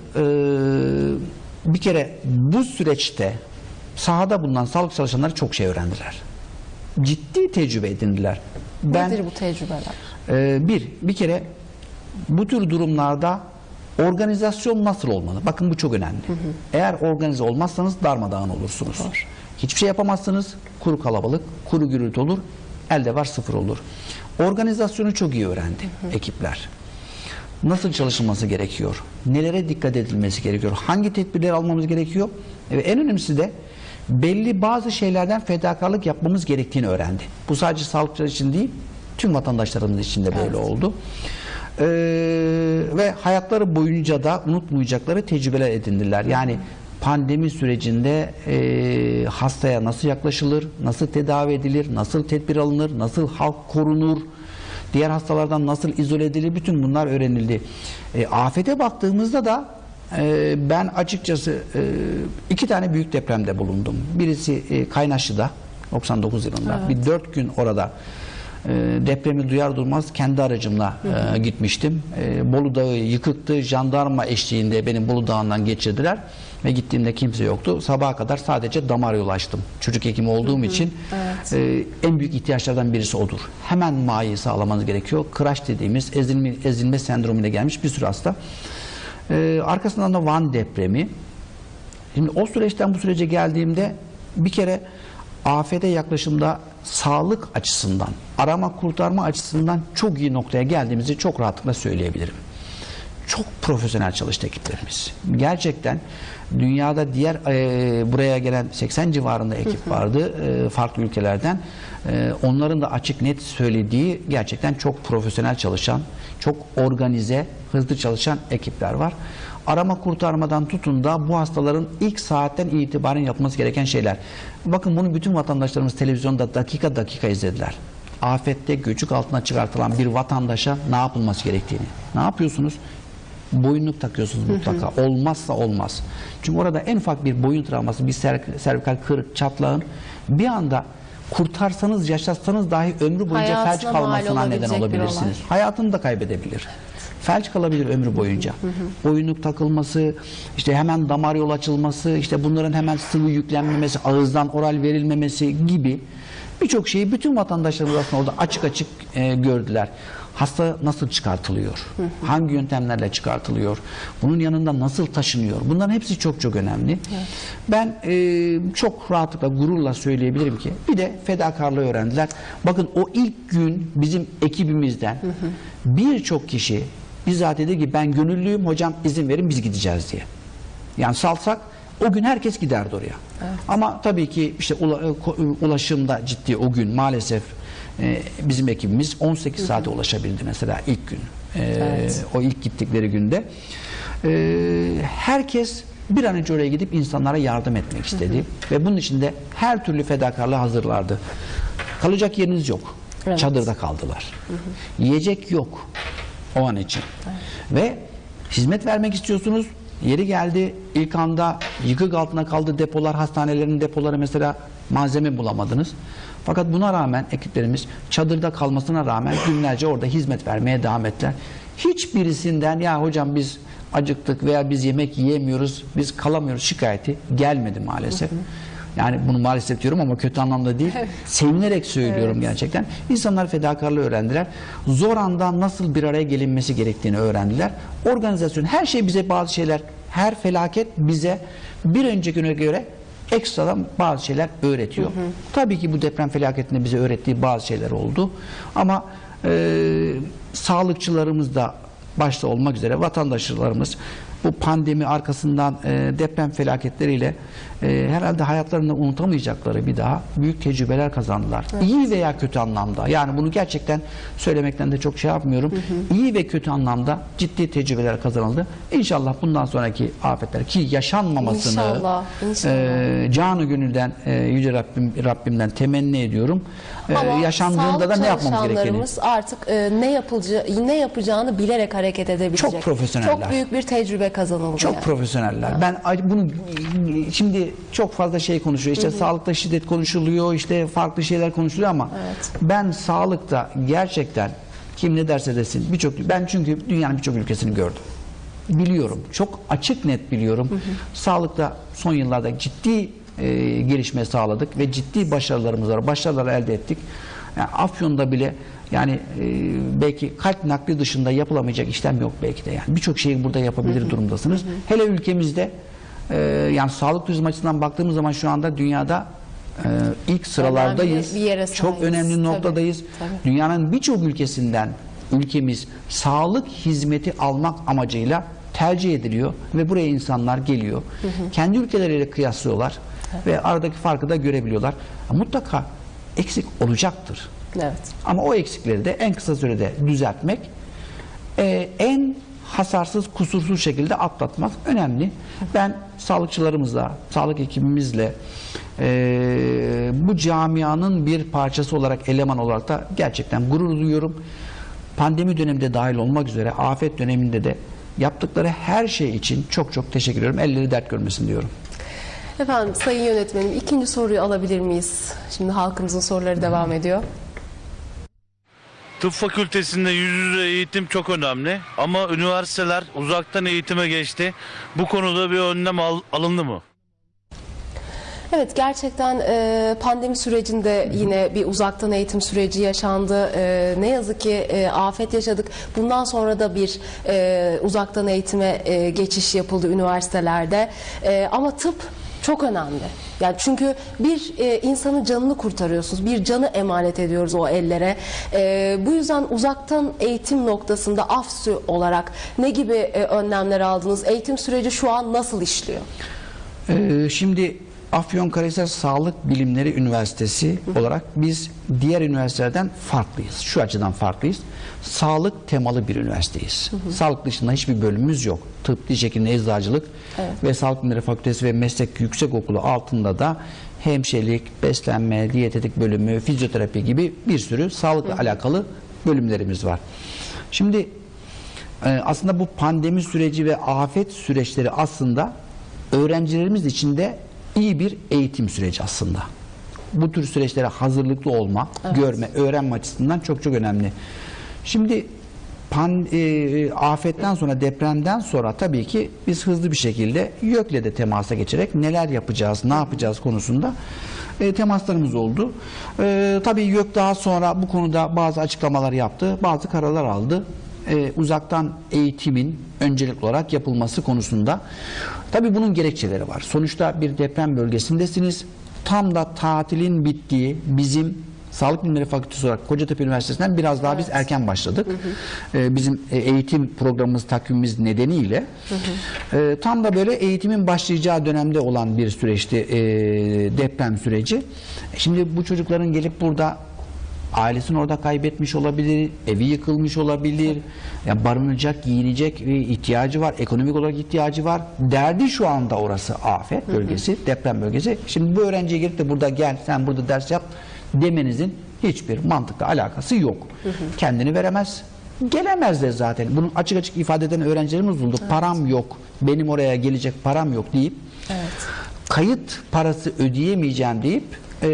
e, bir kere bu süreçte sahada bulunan sağlık çalışanları çok şey öğrendiler. Ciddi tecrübe edindiler. Ben, Nedir bu tecrübeler? E, bir, bir kere bu tür durumlarda organizasyon nasıl olmalı? Bakın bu çok önemli. Hı hı. Eğer organize olmazsanız darmadağın olursunuz. Doğru. Hiçbir şey yapamazsınız. Kuru kalabalık, kuru gürültü olur. Elde var sıfır olur. Organizasyonu çok iyi öğrendi hı hı. ekipler. Nasıl çalışılması gerekiyor? Nelere dikkat edilmesi gerekiyor? Hangi tedbirleri almamız gerekiyor? Ve en önemlisi de belli bazı şeylerden fedakarlık yapmamız gerektiğini öğrendi. Bu sadece sağlıkçılar için değil, tüm vatandaşlarımız için de böyle evet. oldu. Ee, ve hayatları boyunca da unutmayacakları tecrübeler edindiler. Yani pandemi sürecinde e, hastaya nasıl yaklaşılır, nasıl tedavi edilir, nasıl tedbir alınır, nasıl halk korunur, diğer hastalardan nasıl izole edilir, bütün bunlar öğrenildi. E, afete baktığımızda da e, ben açıkçası e, iki tane büyük depremde bulundum. Birisi e, Kaynaşlı'da doksan dokuz yılında. Evet. Bir dört gün orada e, depremi duyar duymaz kendi aracımla e, gitmiştim. E, Bolu Dağı yıkıktı. Jandarma eşliğinde benim Bolu Dağı'ndan geçirdiler. Ve gittiğimde kimse yoktu. Sabaha kadar sadece damar yolu açtım. Çocuk hekimi olduğum hı hı. için evet. e, en büyük ihtiyaçlardan birisi odur. Hemen maayı sağlamanız gerekiyor. Kıraç dediğimiz ezilme, ezilme sendromuyla gelmiş bir sürü hasta. E, arkasından da Van depremi. Şimdi o süreçten bu sürece geldiğimde bir kere afete yaklaşımda sağlık açısından, arama kurtarma açısından çok iyi noktaya geldiğimizi çok rahatlıkla söyleyebilirim. Çok profesyonel çalıştı ekiplerimiz. Gerçekten dünyada diğer e, buraya gelen seksen civarında ekip vardı e, farklı ülkelerden. E, onların da açık net söylediği gerçekten çok profesyonel çalışan, çok organize, hızlı çalışan ekipler var. Arama kurtarmadan tutun da bu hastaların ilk saatten itibaren yapması gereken şeyler. Bakın bunu bütün vatandaşlarımız televizyonda dakika dakika izlediler. Afette göçük altına çıkartılan bir vatandaşa ne yapılması gerektiğini. Ne yapıyorsunuz? Boyunluk takıyorsunuz mutlaka. Hı hı. Olmazsa olmaz. Çünkü orada en ufak bir boyun travması, bir servikal kırık, çatlağın bir anda kurtarsanız, yaşatsanız dahi ömrü boyunca felç kalmasına neden olabilirsiniz. Hayatını da kaybedebilir. Felç kalabilir ömrü boyunca. Hı hı. Boyunluk takılması, işte hemen damar yolu açılması, işte bunların hemen sıvı yüklenmemesi, ağızdan oral verilmemesi gibi birçok şeyi bütün vatandaşlarımız aslında orada açık açık e, gördüler. Hasta nasıl çıkartılıyor? Hı hı. Hangi yöntemlerle çıkartılıyor? Bunun yanında nasıl taşınıyor? Bunların hepsi çok çok önemli. Evet. Ben e, çok rahatlıkla, gururla söyleyebilirim ki bir de fedakarlığı öğrendiler. Bakın o ilk gün bizim ekibimizden birçok kişi bizzat dedi ki ben gönüllüyüm hocam izin verin biz gideceğiz diye. Yani salsak o gün herkes giderdi oraya. Evet. Ama tabii ki işte ulaşımda ciddi o gün maalesef e, bizim ekibimiz on sekiz saate ulaşabildi mesela ilk gün. E, Evet. O ilk gittikleri günde. E, herkes bir an önce oraya gidip insanlara yardım etmek istedi. Hı hı. Ve bunun için de her türlü fedakarlığa hazırlardı. Kalacak yeriniz yok. Evet. Çadırda kaldılar. Hı hı. Yiyecek yok o an için. Evet. Ve hizmet vermek istiyorsunuz. Yeri geldi ilk anda yıkık altına kaldı depolar, hastanelerin depoları mesela malzeme bulamadınız. Fakat buna rağmen ekiplerimiz çadırda kalmasına rağmen günlerce orada hizmet vermeye devam ettiler. Hiçbirisinden ya hocam biz acıktık veya biz yemek yiyemiyoruz, biz kalamıyoruz şikayeti gelmedi maalesef. Hı hı. Yani bunu maalesef diyorum ama kötü anlamda değil. Evet. Sevinerek söylüyorum evet. Gerçekten. İnsanlar fedakarlığı öğrendiler. Zor anda nasıl bir araya gelinmesi gerektiğini öğrendiler. Organizasyon, her şey bize bazı şeyler, her felaket bize bir önceki güne göre ekstradan bazı şeyler öğretiyor. Hı hı. Tabii ki bu deprem felaketinde bize öğrettiği bazı şeyler oldu. Ama e, sağlıkçılarımız da başta olmak üzere vatandaşlarımız bu pandemi arkasından e, deprem felaketleriyle e, herhalde hayatlarında unutamayacakları bir daha büyük tecrübeler kazandılar. Evet. İyi veya kötü anlamda. Yani bunu gerçekten söylemekten de çok şey yapmıyorum. Hı hı. İyi ve kötü anlamda ciddi tecrübeler kazanıldı. İnşallah bundan sonraki afetler ki yaşanmamasını İnşallah, inşallah. E, canı gönülden e, Yüce Rabbim, Rabbimden temenni ediyorum. E, yaşandığında da ne yapmamız gerektiğini. Artık e, ne yapılacağı, ne yapacağını bilerek hareket edebilecek. Çok profesyoneller. Çok büyük bir tecrübe kazanıldı. Çok yani. profesyoneller. Ha. Ben bunu şimdi çok fazla şey konuşuyor. İşte hı hı. Sağlıkta şiddet konuşuluyor, işte farklı şeyler konuşuluyor ama evet. Ben sağlıkta gerçekten kim ne derse desin birçok ben çünkü dünyanın birçok ülkesini gördüm. Biliyorum. Çok açık net biliyorum. Hı hı. Sağlıkta son yıllarda ciddi e, gelişme sağladık ve ciddi başarılarımız var. Başarılar elde ettik. Yani Afyon'da bile yani e, belki kalp nakli dışında yapılamayacak işlem yok belki de. Yani birçok şeyi burada yapabilir hı hı. durumdasınız. Hı hı. Hele ülkemizde e, yani sağlık turizmi açısından baktığımız zaman şu anda dünyada e, ilk sıralardayız. Çok önemli noktadayız. Tabii, tabii. Dünyanın birçok ülkesinden ülkemiz sağlık hizmeti almak amacıyla tercih ediliyor ve buraya insanlar geliyor. Hı hı. Kendi ülkeleriyle kıyaslıyorlar evet. Ve aradaki farkı da görebiliyorlar. Mutlaka eksik olacaktır. Evet. Ama o eksikleri de en kısa sürede düzeltmek, e, en hasarsız, kusursuz şekilde atlatmak önemli. Ben sağlıkçılarımızla, sağlık ekibimizle e, bu camianın bir parçası olarak, eleman olarak da gerçekten gurur duyuyorum. Pandemi döneminde dahil olmak üzere afet döneminde de yaptıkları her şey için çok çok teşekkür ediyorum. Elleri dert görmesin diyorum. Efendim sayın yönetmenim ikinci soruyu alabilir miyiz? Şimdi halkımızın soruları devam ediyor. Tıp fakültesinde yüz yüze eğitim çok önemli ama üniversiteler uzaktan eğitime geçti. Bu konuda bir önlem al, alındı mı? Evet gerçekten e, pandemi sürecinde yine bir uzaktan eğitim süreci yaşandı. E, ne yazık ki e, afet yaşadık. Bundan sonra da bir e, uzaktan eğitime e, geçiş yapıldı üniversitelerde. E, ama tıp çok önemli. Yani çünkü bir e, insanın canını kurtarıyorsunuz. Bir canı emanet ediyoruz o ellere. E, bu yüzden uzaktan eğitim noktasında AFSÜ olarak ne gibi e, önlemler aldınız? Eğitim süreci şu an nasıl işliyor? Ee, şimdi Afyonkarahisar Sağlık Bilimleri Üniversitesi hı. olarak biz diğer üniversitelerden farklıyız. Şu açıdan farklıyız. Sağlık temalı bir üniversiteyiz. Hı hı. Sağlık dışında hiçbir bölümümüz yok. Tıp, diş hekimliği, eczacılık evet. ve Sağlık Bilimleri Fakültesi ve Meslek Yüksekokulu altında da hemşirelik, beslenme, diyetetik bölümü, fizyoterapi gibi bir sürü sağlıkla hı hı. alakalı bölümlerimiz var. Şimdi aslında bu pandemi süreci ve afet süreçleri aslında öğrencilerimiz için de iyi bir eğitim süreci aslında. Bu tür süreçlere hazırlıklı olma, evet. görme, öğrenme açısından çok çok önemli. Şimdi pan, e, afetten sonra, depremden sonra tabii ki biz hızlı bir şekilde YÖK'le de temasa geçerek neler yapacağız, ne yapacağız konusunda e, temaslarımız oldu. E, tabii YÖK daha sonra bu konuda bazı açıklamalar yaptı, bazı kararlar aldı. E, uzaktan eğitimin öncelikli olarak yapılması konusunda. Tabii bunun gerekçeleri var. Sonuçta bir deprem bölgesindesiniz. Tam da tatilin bittiği bizim Sağlık Bilimleri Fakültesi olarak Kocatepe Üniversitesi'nden biraz daha evet. biz erken başladık. Hı hı. E, bizim eğitim programımız, takvimimiz nedeniyle. Hı hı. E, tam da böyle eğitimin başlayacağı dönemde olan bir süreçti e, deprem süreci. Şimdi bu çocukların gelip burada Ailesini orada kaybetmiş olabilir, evi yıkılmış olabilir, yani barınacak, giyinecek bir ihtiyacı var, ekonomik olarak ihtiyacı var. Derdi şu anda orası afet bölgesi, hı hı. deprem bölgesi. Şimdi bu öğrenciye gelip de burada gel, sen burada ders yap demenizin hiçbir mantıkla alakası yok. Hı hı. Kendini veremez, gelemez de zaten. Bunu açık açık ifade eden öğrencilerimiz oldu. Evet. Param yok, benim oraya gelecek param yok deyip, evet. kayıt parası ödeyemeyeceğim deyip e,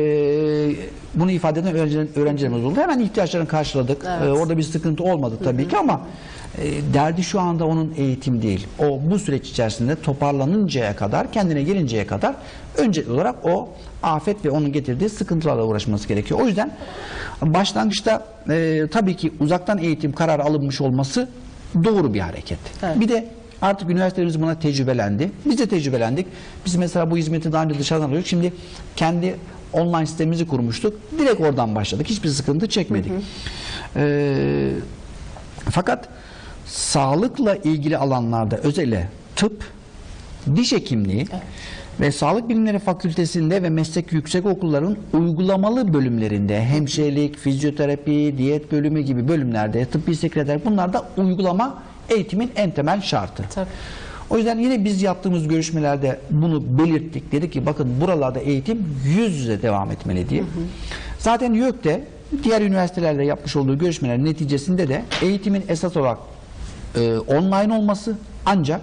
bunu ifade eden öğrencilerimiz oldu. Hemen ihtiyaçlarını karşıladık. Evet. E, orada bir sıkıntı olmadı tabii, hı hı. ki ama e, derdi şu anda onun eğitim değil. O bu süreç içerisinde toparlanıncaya kadar, kendine gelinceye kadar öncelikli olarak o afet ve onun getirdiği sıkıntılarla uğraşması gerekiyor. O yüzden başlangıçta e, tabii ki uzaktan eğitim kararı alınmış olması doğru bir hareket. Evet. Bir de artık üniversitelerimiz buna tecrübelendi. Biz de tecrübelendik. Biz mesela bu hizmeti daha önce dışarıdan alıyorduk. Şimdi kendi online sistemimizi kurmuştuk. Direkt oradan başladık. Hiçbir sıkıntı çekmedik. Hı hı. Ee, fakat sağlıkla ilgili alanlarda özellikle tıp, diş hekimliği, evet. ve Sağlık Bilimleri Fakültesinde ve meslek yüksekokulların uygulamalı bölümlerinde hemşirelik, fizyoterapi, diyet bölümü gibi bölümlerde tıbbi sekreter, bunlar da uygulama eğitimin en temel şartı. Tabii. O yüzden yine biz yaptığımız görüşmelerde bunu belirttik. Dedik ki bakın buralarda eğitim yüz yüze devam etmeli diye. Hı hı. Zaten YÖK'te diğer üniversitelerle yapmış olduğu görüşmeler neticesinde de eğitimin esas olarak e, online olması, ancak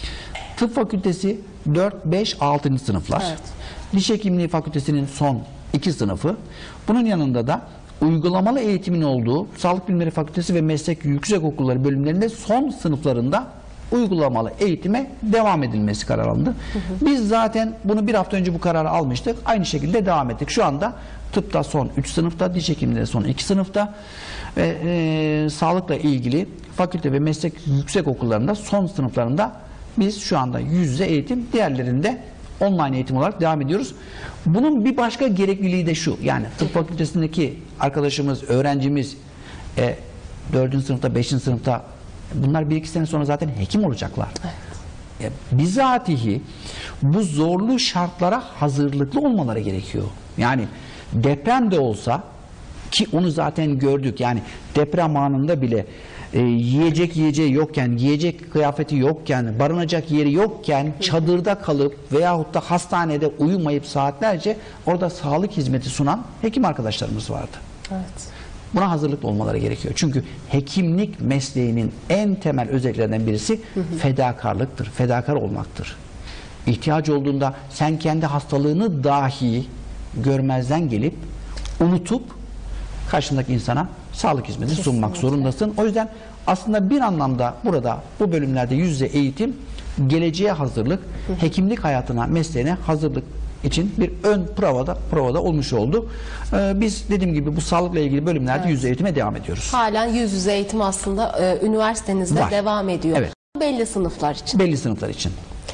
tıp fakültesi dört, beş, altıncı sınıflar. Evet. Diş hekimliği fakültesinin son iki sınıfı. Bunun yanında da uygulamalı eğitimin olduğu Sağlık Bilimleri Fakültesi ve Meslek Yüksekokulları bölümlerinde son sınıflarında uygulamalı eğitime devam edilmesi karar alındı. Hı hı. Biz zaten bunu bir hafta önce bu kararı almıştık. Aynı şekilde devam ettik. Şu anda tıpta son üç sınıfta, diş hekimliğinde son iki sınıfta ve e, sağlıkla ilgili fakülte ve meslek yüksekokullarında son sınıflarında biz şu anda yüz yüze eğitim, diğerlerinde online eğitim olarak devam ediyoruz. Bunun bir başka gerekliliği de şu. Yani tıp fakültesindeki arkadaşımız, öğrencimiz e, dördüncü sınıfta, beşinci sınıfta, bunlar bir iki sene sonra zaten hekim olacaklar. Evet. E, bizatihi bu zorlu şartlara hazırlıklı olmaları gerekiyor. Yani deprem de olsa, ki onu zaten gördük. Yani deprem anında bile e, yiyecek yiyeceği yokken, giyecek kıyafeti yokken, barınacak yeri yokken çadırda kalıp veyahut da hastanede uyumayıp saatlerce orada sağlık hizmeti sunan hekim arkadaşlarımız vardı. Evet. Buna hazırlıklı olmaları gerekiyor. Çünkü hekimlik mesleğinin en temel özelliklerinden birisi hı hı. fedakarlıktır. Fedakar olmaktır. İhtiyaç olduğunda sen kendi hastalığını dahi görmezden gelip unutup karşındaki insana sağlık hizmeti Kesinlikle. sunmak zorundasın. O yüzden aslında bir anlamda burada bu bölümlerde yüz yüze eğitim, geleceğe hazırlık, hı hı. hekimlik hayatına, mesleğine hazırlık için bir ön provada provada olmuş oldu. Ee, biz dediğim gibi bu sağlıkla ilgili bölümlerde evet. yüz yüze eğitime devam ediyoruz. Halen yüz yüze eğitim aslında e, üniversitenizde Var. devam ediyor. Evet. Belli sınıflar için. Belli sınıflar için.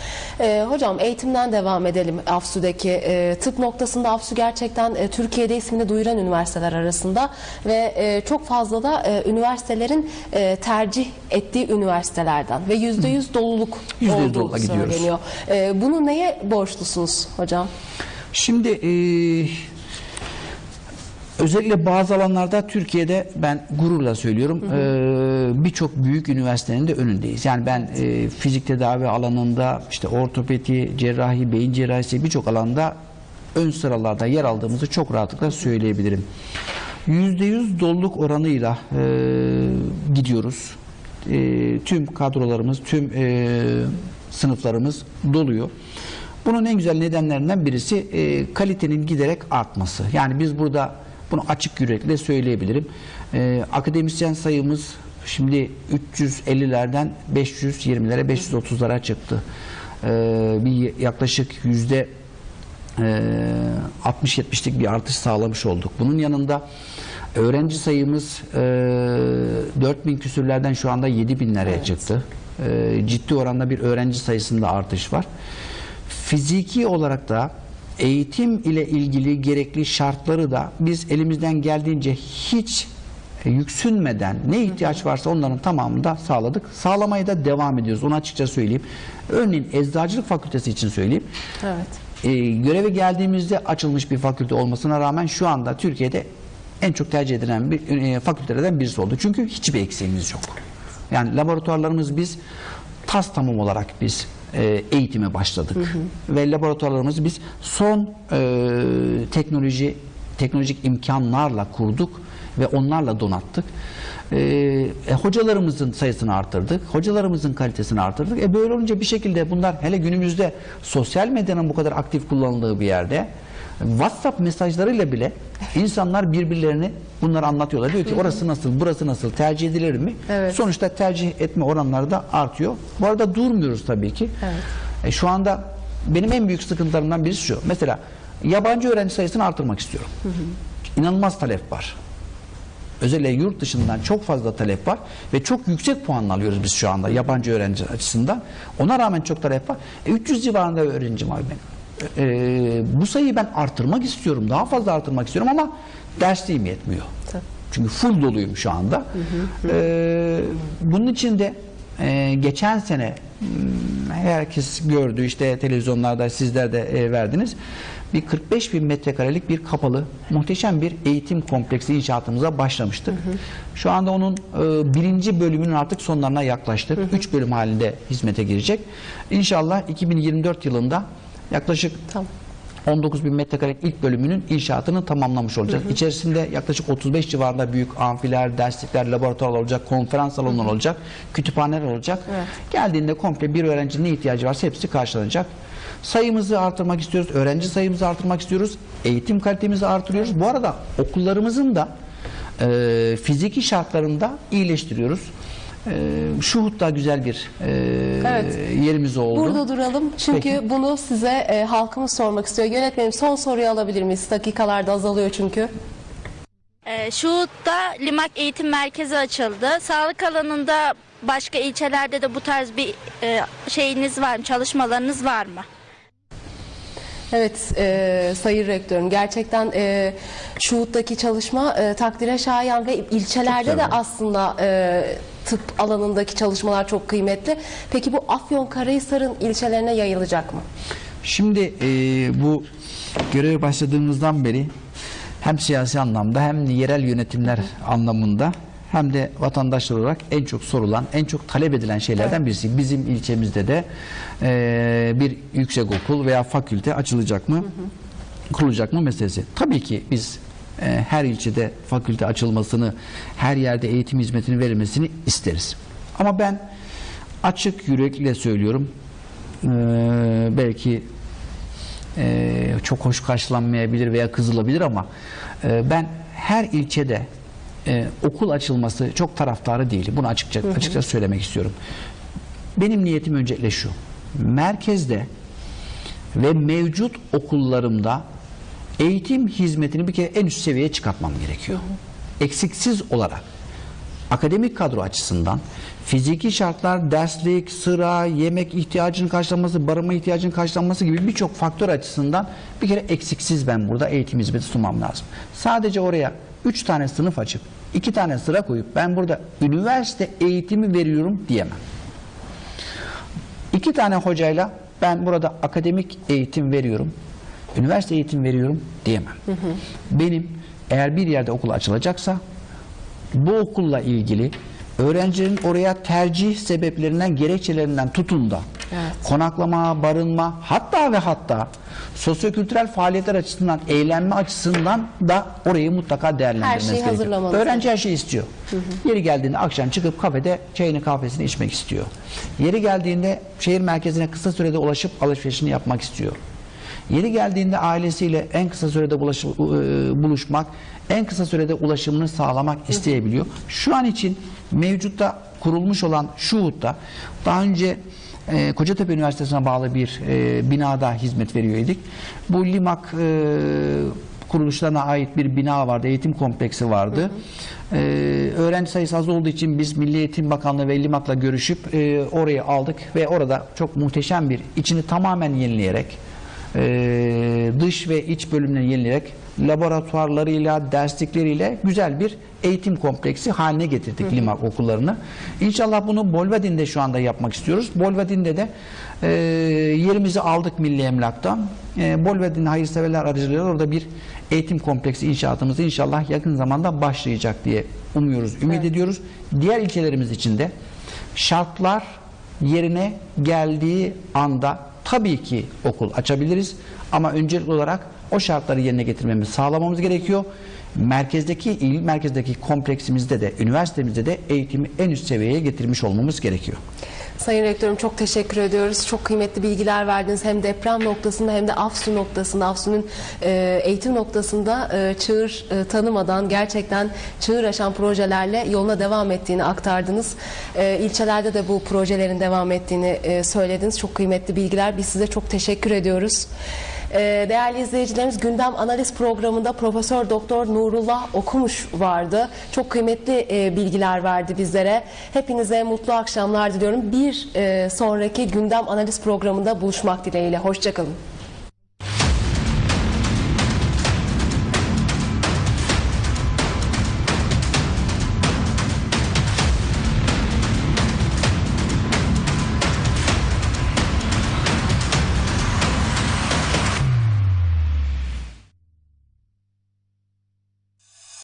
E, hocam eğitimden devam edelim. AFSÜ'deki e, tıp noktasında AFSÜ gerçekten e, Türkiye'de ismini duyuran üniversiteler arasında ve e, çok fazla da e, üniversitelerin e, tercih ettiği üniversitelerden ve yüzde yüz doluluk olduğu söyleniyor. E, bunu neye borçlusunuz hocam? Şimdi e, özellikle bazı alanlarda Türkiye'de ben gururla söylüyorum e, birçok büyük üniversitenin de önündeyiz. Yani ben e, fizik tedavi alanında, işte ortopedi, cerrahi, beyin cerrahisi birçok alanda ön sıralarda yer aldığımızı çok rahatlıkla söyleyebilirim. yüzde yüz doluluk oranıyla e, gidiyoruz. E, tüm kadrolarımız, tüm e, sınıflarımız doluyor. Bunun en güzel nedenlerinden birisi e, kalitenin giderek artması. Yani biz burada bunu açık yürekle söyleyebilirim. Ee, akademisyen sayımız şimdi üç yüz ellilerden beş yüz yirmilere, beş yüz otuzlara çıktı. Ee, bir yaklaşık yüzde altmış yetmişlik bir artış sağlamış olduk. Bunun yanında öğrenci sayımız e, dört bin küsürlerden şu anda yedi binlere evet. çıktı. E, ciddi oranda bir öğrenci sayısında artış var. Fiziki olarak da eğitim ile ilgili gerekli şartları da biz elimizden geldiğince hiç yüksünmeden ne ihtiyaç varsa onların tamamını da sağladık. Sağlamaya da devam ediyoruz. Onu açıkça söyleyeyim. Örneğin Eczacılık Fakültesi için söyleyeyim. Evet. Ee, göreve geldiğimizde açılmış bir fakülte olmasına rağmen şu anda Türkiye'de en çok tercih edilen bir e, fakültelerden birisi oldu. Çünkü hiçbir eksiğimiz yok. Yani laboratuvarlarımız biz tas tamam olarak biz e, eğitime başladık. Hı hı. Ve laboratuvarlarımızı biz son e, teknoloji teknolojik imkanlarla kurduk ve onlarla donattık. E, e, hocalarımızın sayısını artırdık. Hocalarımızın kalitesini artırdık. E böyle olunca bir şekilde bunlar, hele günümüzde sosyal medyanın bu kadar aktif kullanıldığı bir yerde, WhatsApp mesajlarıyla bile insanlar birbirlerini bunları anlatıyorlar. Diyor ki orası nasıl, burası nasıl, tercih edilir mi? Evet. Sonuçta tercih etme oranları da artıyor. Bu arada durmuyoruz tabii ki. Evet. E şu anda benim en büyük sıkıntılarımdan birisi şu. Mesela yabancı öğrenci sayısını artırmak istiyorum. Hı hı. İnanılmaz talep var. Özellikle yurt dışından çok fazla talep var ve çok yüksek puanla alıyoruz biz şu anda yabancı öğrenci açısından. Ona rağmen çok talep var. E, üç yüz civarında öğrencim var benim. Ee, bu sayıyı ben artırmak istiyorum. Daha fazla artırmak istiyorum ama dersliğim yetmiyor. Tabii. Çünkü full doluyum şu anda. Hı hı. Ee, bunun için de e, geçen sene herkes gördü, işte televizyonlarda sizler de e, verdiniz. Bir kırk beş bin metrekarelik bir kapalı muhteşem bir eğitim kompleksi inşaatımıza başlamıştık. Hı hı. Şu anda onun e, birinci bölümünün artık sonlarına yaklaştık. Hı hı. Üç bölüm halinde hizmete girecek. İnşallah iki bin yirmi dört yılında yaklaşık tamam. on dokuz bin metrekarelik ilk bölümünün inşaatını tamamlamış olacağız. Hı hı. İçerisinde yaklaşık otuz beş civarında büyük amfiler, derslikler, laboratuvarlar olacak, konferans salonları olacak, kütüphaneler olacak. Evet. Geldiğinde komple bir öğrencinin ne ihtiyacı varsa hepsi karşılanacak. Sayımızı artırmak istiyoruz, öğrenci sayımızı artırmak istiyoruz, eğitim kalitemizi artırıyoruz. Bu arada okullarımızın da e, fiziki şartlarında iyileştiriyoruz. Ee, Şuhut'ta güzel bir e, evet. yerimiz oldu. Burada duralım çünkü Peki. bunu size e, halkımız sormak istiyor. Yönetmenim, son soruyu alabilir miyiz? Dakikalarda azalıyor çünkü. Ee, Şuhut'ta Limak Eğitim Merkezi açıldı. Sağlık alanında başka ilçelerde de bu tarz bir e, şeyiniz var mı? Çalışmalarınız var mı? Evet e, Sayın Rektörüm, gerçekten e, Şuhut'taki çalışma e, takdire şayan ve ilçelerde de aslında e, tıp alanındaki çalışmalar çok kıymetli. Peki bu Afyonkarahisar'ın ilçelerine yayılacak mı? Şimdi e, bu göreve başladığımızdan beri hem siyasi anlamda hem yerel yönetimler Hı. anlamında hem de vatandaşlar olarak en çok sorulan, en çok talep edilen şeylerden evet. birisi. Bizim ilçemizde de e, bir yüksekokul veya fakülte açılacak mı, hı hı. kurulacak mı meselesi. Tabii ki biz e, her ilçede fakülte açılmasını, her yerde eğitim hizmetinin verilmesini isteriz. Ama ben açık yürekle söylüyorum, e, belki e, çok hoş karşılanmayabilir veya kızılabilir ama e, ben her ilçede Ee, okul açılması çok taraftarı değil. Bunu açıkça, hı hı. açıkça söylemek istiyorum. Benim niyetim öncelikle şu. Merkezde ve mevcut okullarımda eğitim hizmetini bir kere en üst seviyeye çıkartmam gerekiyor. Hı hı. Eksiksiz olarak akademik kadro açısından fiziki şartlar, derslik, sıra, yemek ihtiyacının karşılanması, barınma ihtiyacının karşılanması gibi birçok faktör açısından bir kere eksiksiz ben burada eğitim hizmeti sunmam lazım. Sadece oraya üç tane sınıf açıp iki tane sıra koyup ben burada üniversite eğitimi veriyorum diyemem. İki tane hocayla ben burada akademik eğitim veriyorum, üniversite eğitim veriyorum diyemem. Hı hı. Benim eğer bir yerde okul açılacaksa bu okulla ilgili öğrencilerin oraya tercih sebeplerinden, gerekçelerinden tutun da evet. konaklama, barınma, hatta ve hatta sosyokültürel faaliyetler açısından, eğlenme açısından da orayı mutlaka değerlendirmesi gerekiyor. Hazırlamalı. Öğrenci her şeyi istiyor. Hı hı. Yeri geldiğinde akşam çıkıp kafede çayını kahvesini içmek istiyor. Yeri geldiğinde şehir merkezine kısa sürede ulaşıp alışverişini yapmak istiyor. Yeri geldiğinde ailesiyle en kısa sürede bulaşıp, buluşmak, en kısa sürede ulaşımını sağlamak isteyebiliyor. Şu an için mevcutta kurulmuş olan Şuhut'ta daha önce e, Kocatepe Üniversitesi'ne bağlı bir e, binada hizmet veriyor idik. Bu Limak e, kuruluşlarına ait bir bina vardı, eğitim kompleksi vardı. Hı hı. Ee, öğrenci sayısı az olduğu için biz Milli Eğitim Bakanlığı ve Limak'la görüşüp e, orayı aldık ve orada çok muhteşem bir, içini tamamen yenileyerek, e, dış ve iç bölümlerini yenileyerek laboratuvarlarıyla, derslikleriyle güzel bir eğitim kompleksi haline getirdik hı hı. Limak okullarını. İnşallah bunu Bolvadin'de şu anda yapmak istiyoruz. Bolvadin'de de e, yerimizi aldık Milli Emlak'tan. E, Bolvadin hayırseverler aracılığıyla orada bir eğitim kompleksi inşaatımız inşallah yakın zamanda başlayacak diye umuyoruz, ümit evet. ediyoruz. Diğer ilçelerimiz için de şartlar yerine geldiği anda tabii ki okul açabiliriz ama öncelikli olarak o şartları yerine getirmemiz, sağlamamız gerekiyor. Merkezdeki, il merkezdeki kompleksimizde de, üniversitemizde de eğitimi en üst seviyeye getirmiş olmamız gerekiyor. Sayın Rektörüm çok teşekkür ediyoruz. Çok kıymetli bilgiler verdiniz. Hem deprem noktasında hem de AFSU noktasında, AFSU'nun e, eğitim noktasında e, çığır e, tanımadan gerçekten çığır aşan projelerle yoluna devam ettiğini aktardınız. E, ilçelerde de bu projelerin devam ettiğini e, söylediniz. Çok kıymetli bilgiler. Biz size çok teşekkür ediyoruz. Değerli izleyicilerimiz, gündem analiz programında Profesör Doktor Nurullah Okumuş vardı. Çok kıymetli bilgiler verdi bizlere. Hepinize mutlu akşamlar diliyorum. Bir sonraki gündem analiz programında buluşmak dileğiyle. Hoşça kalın.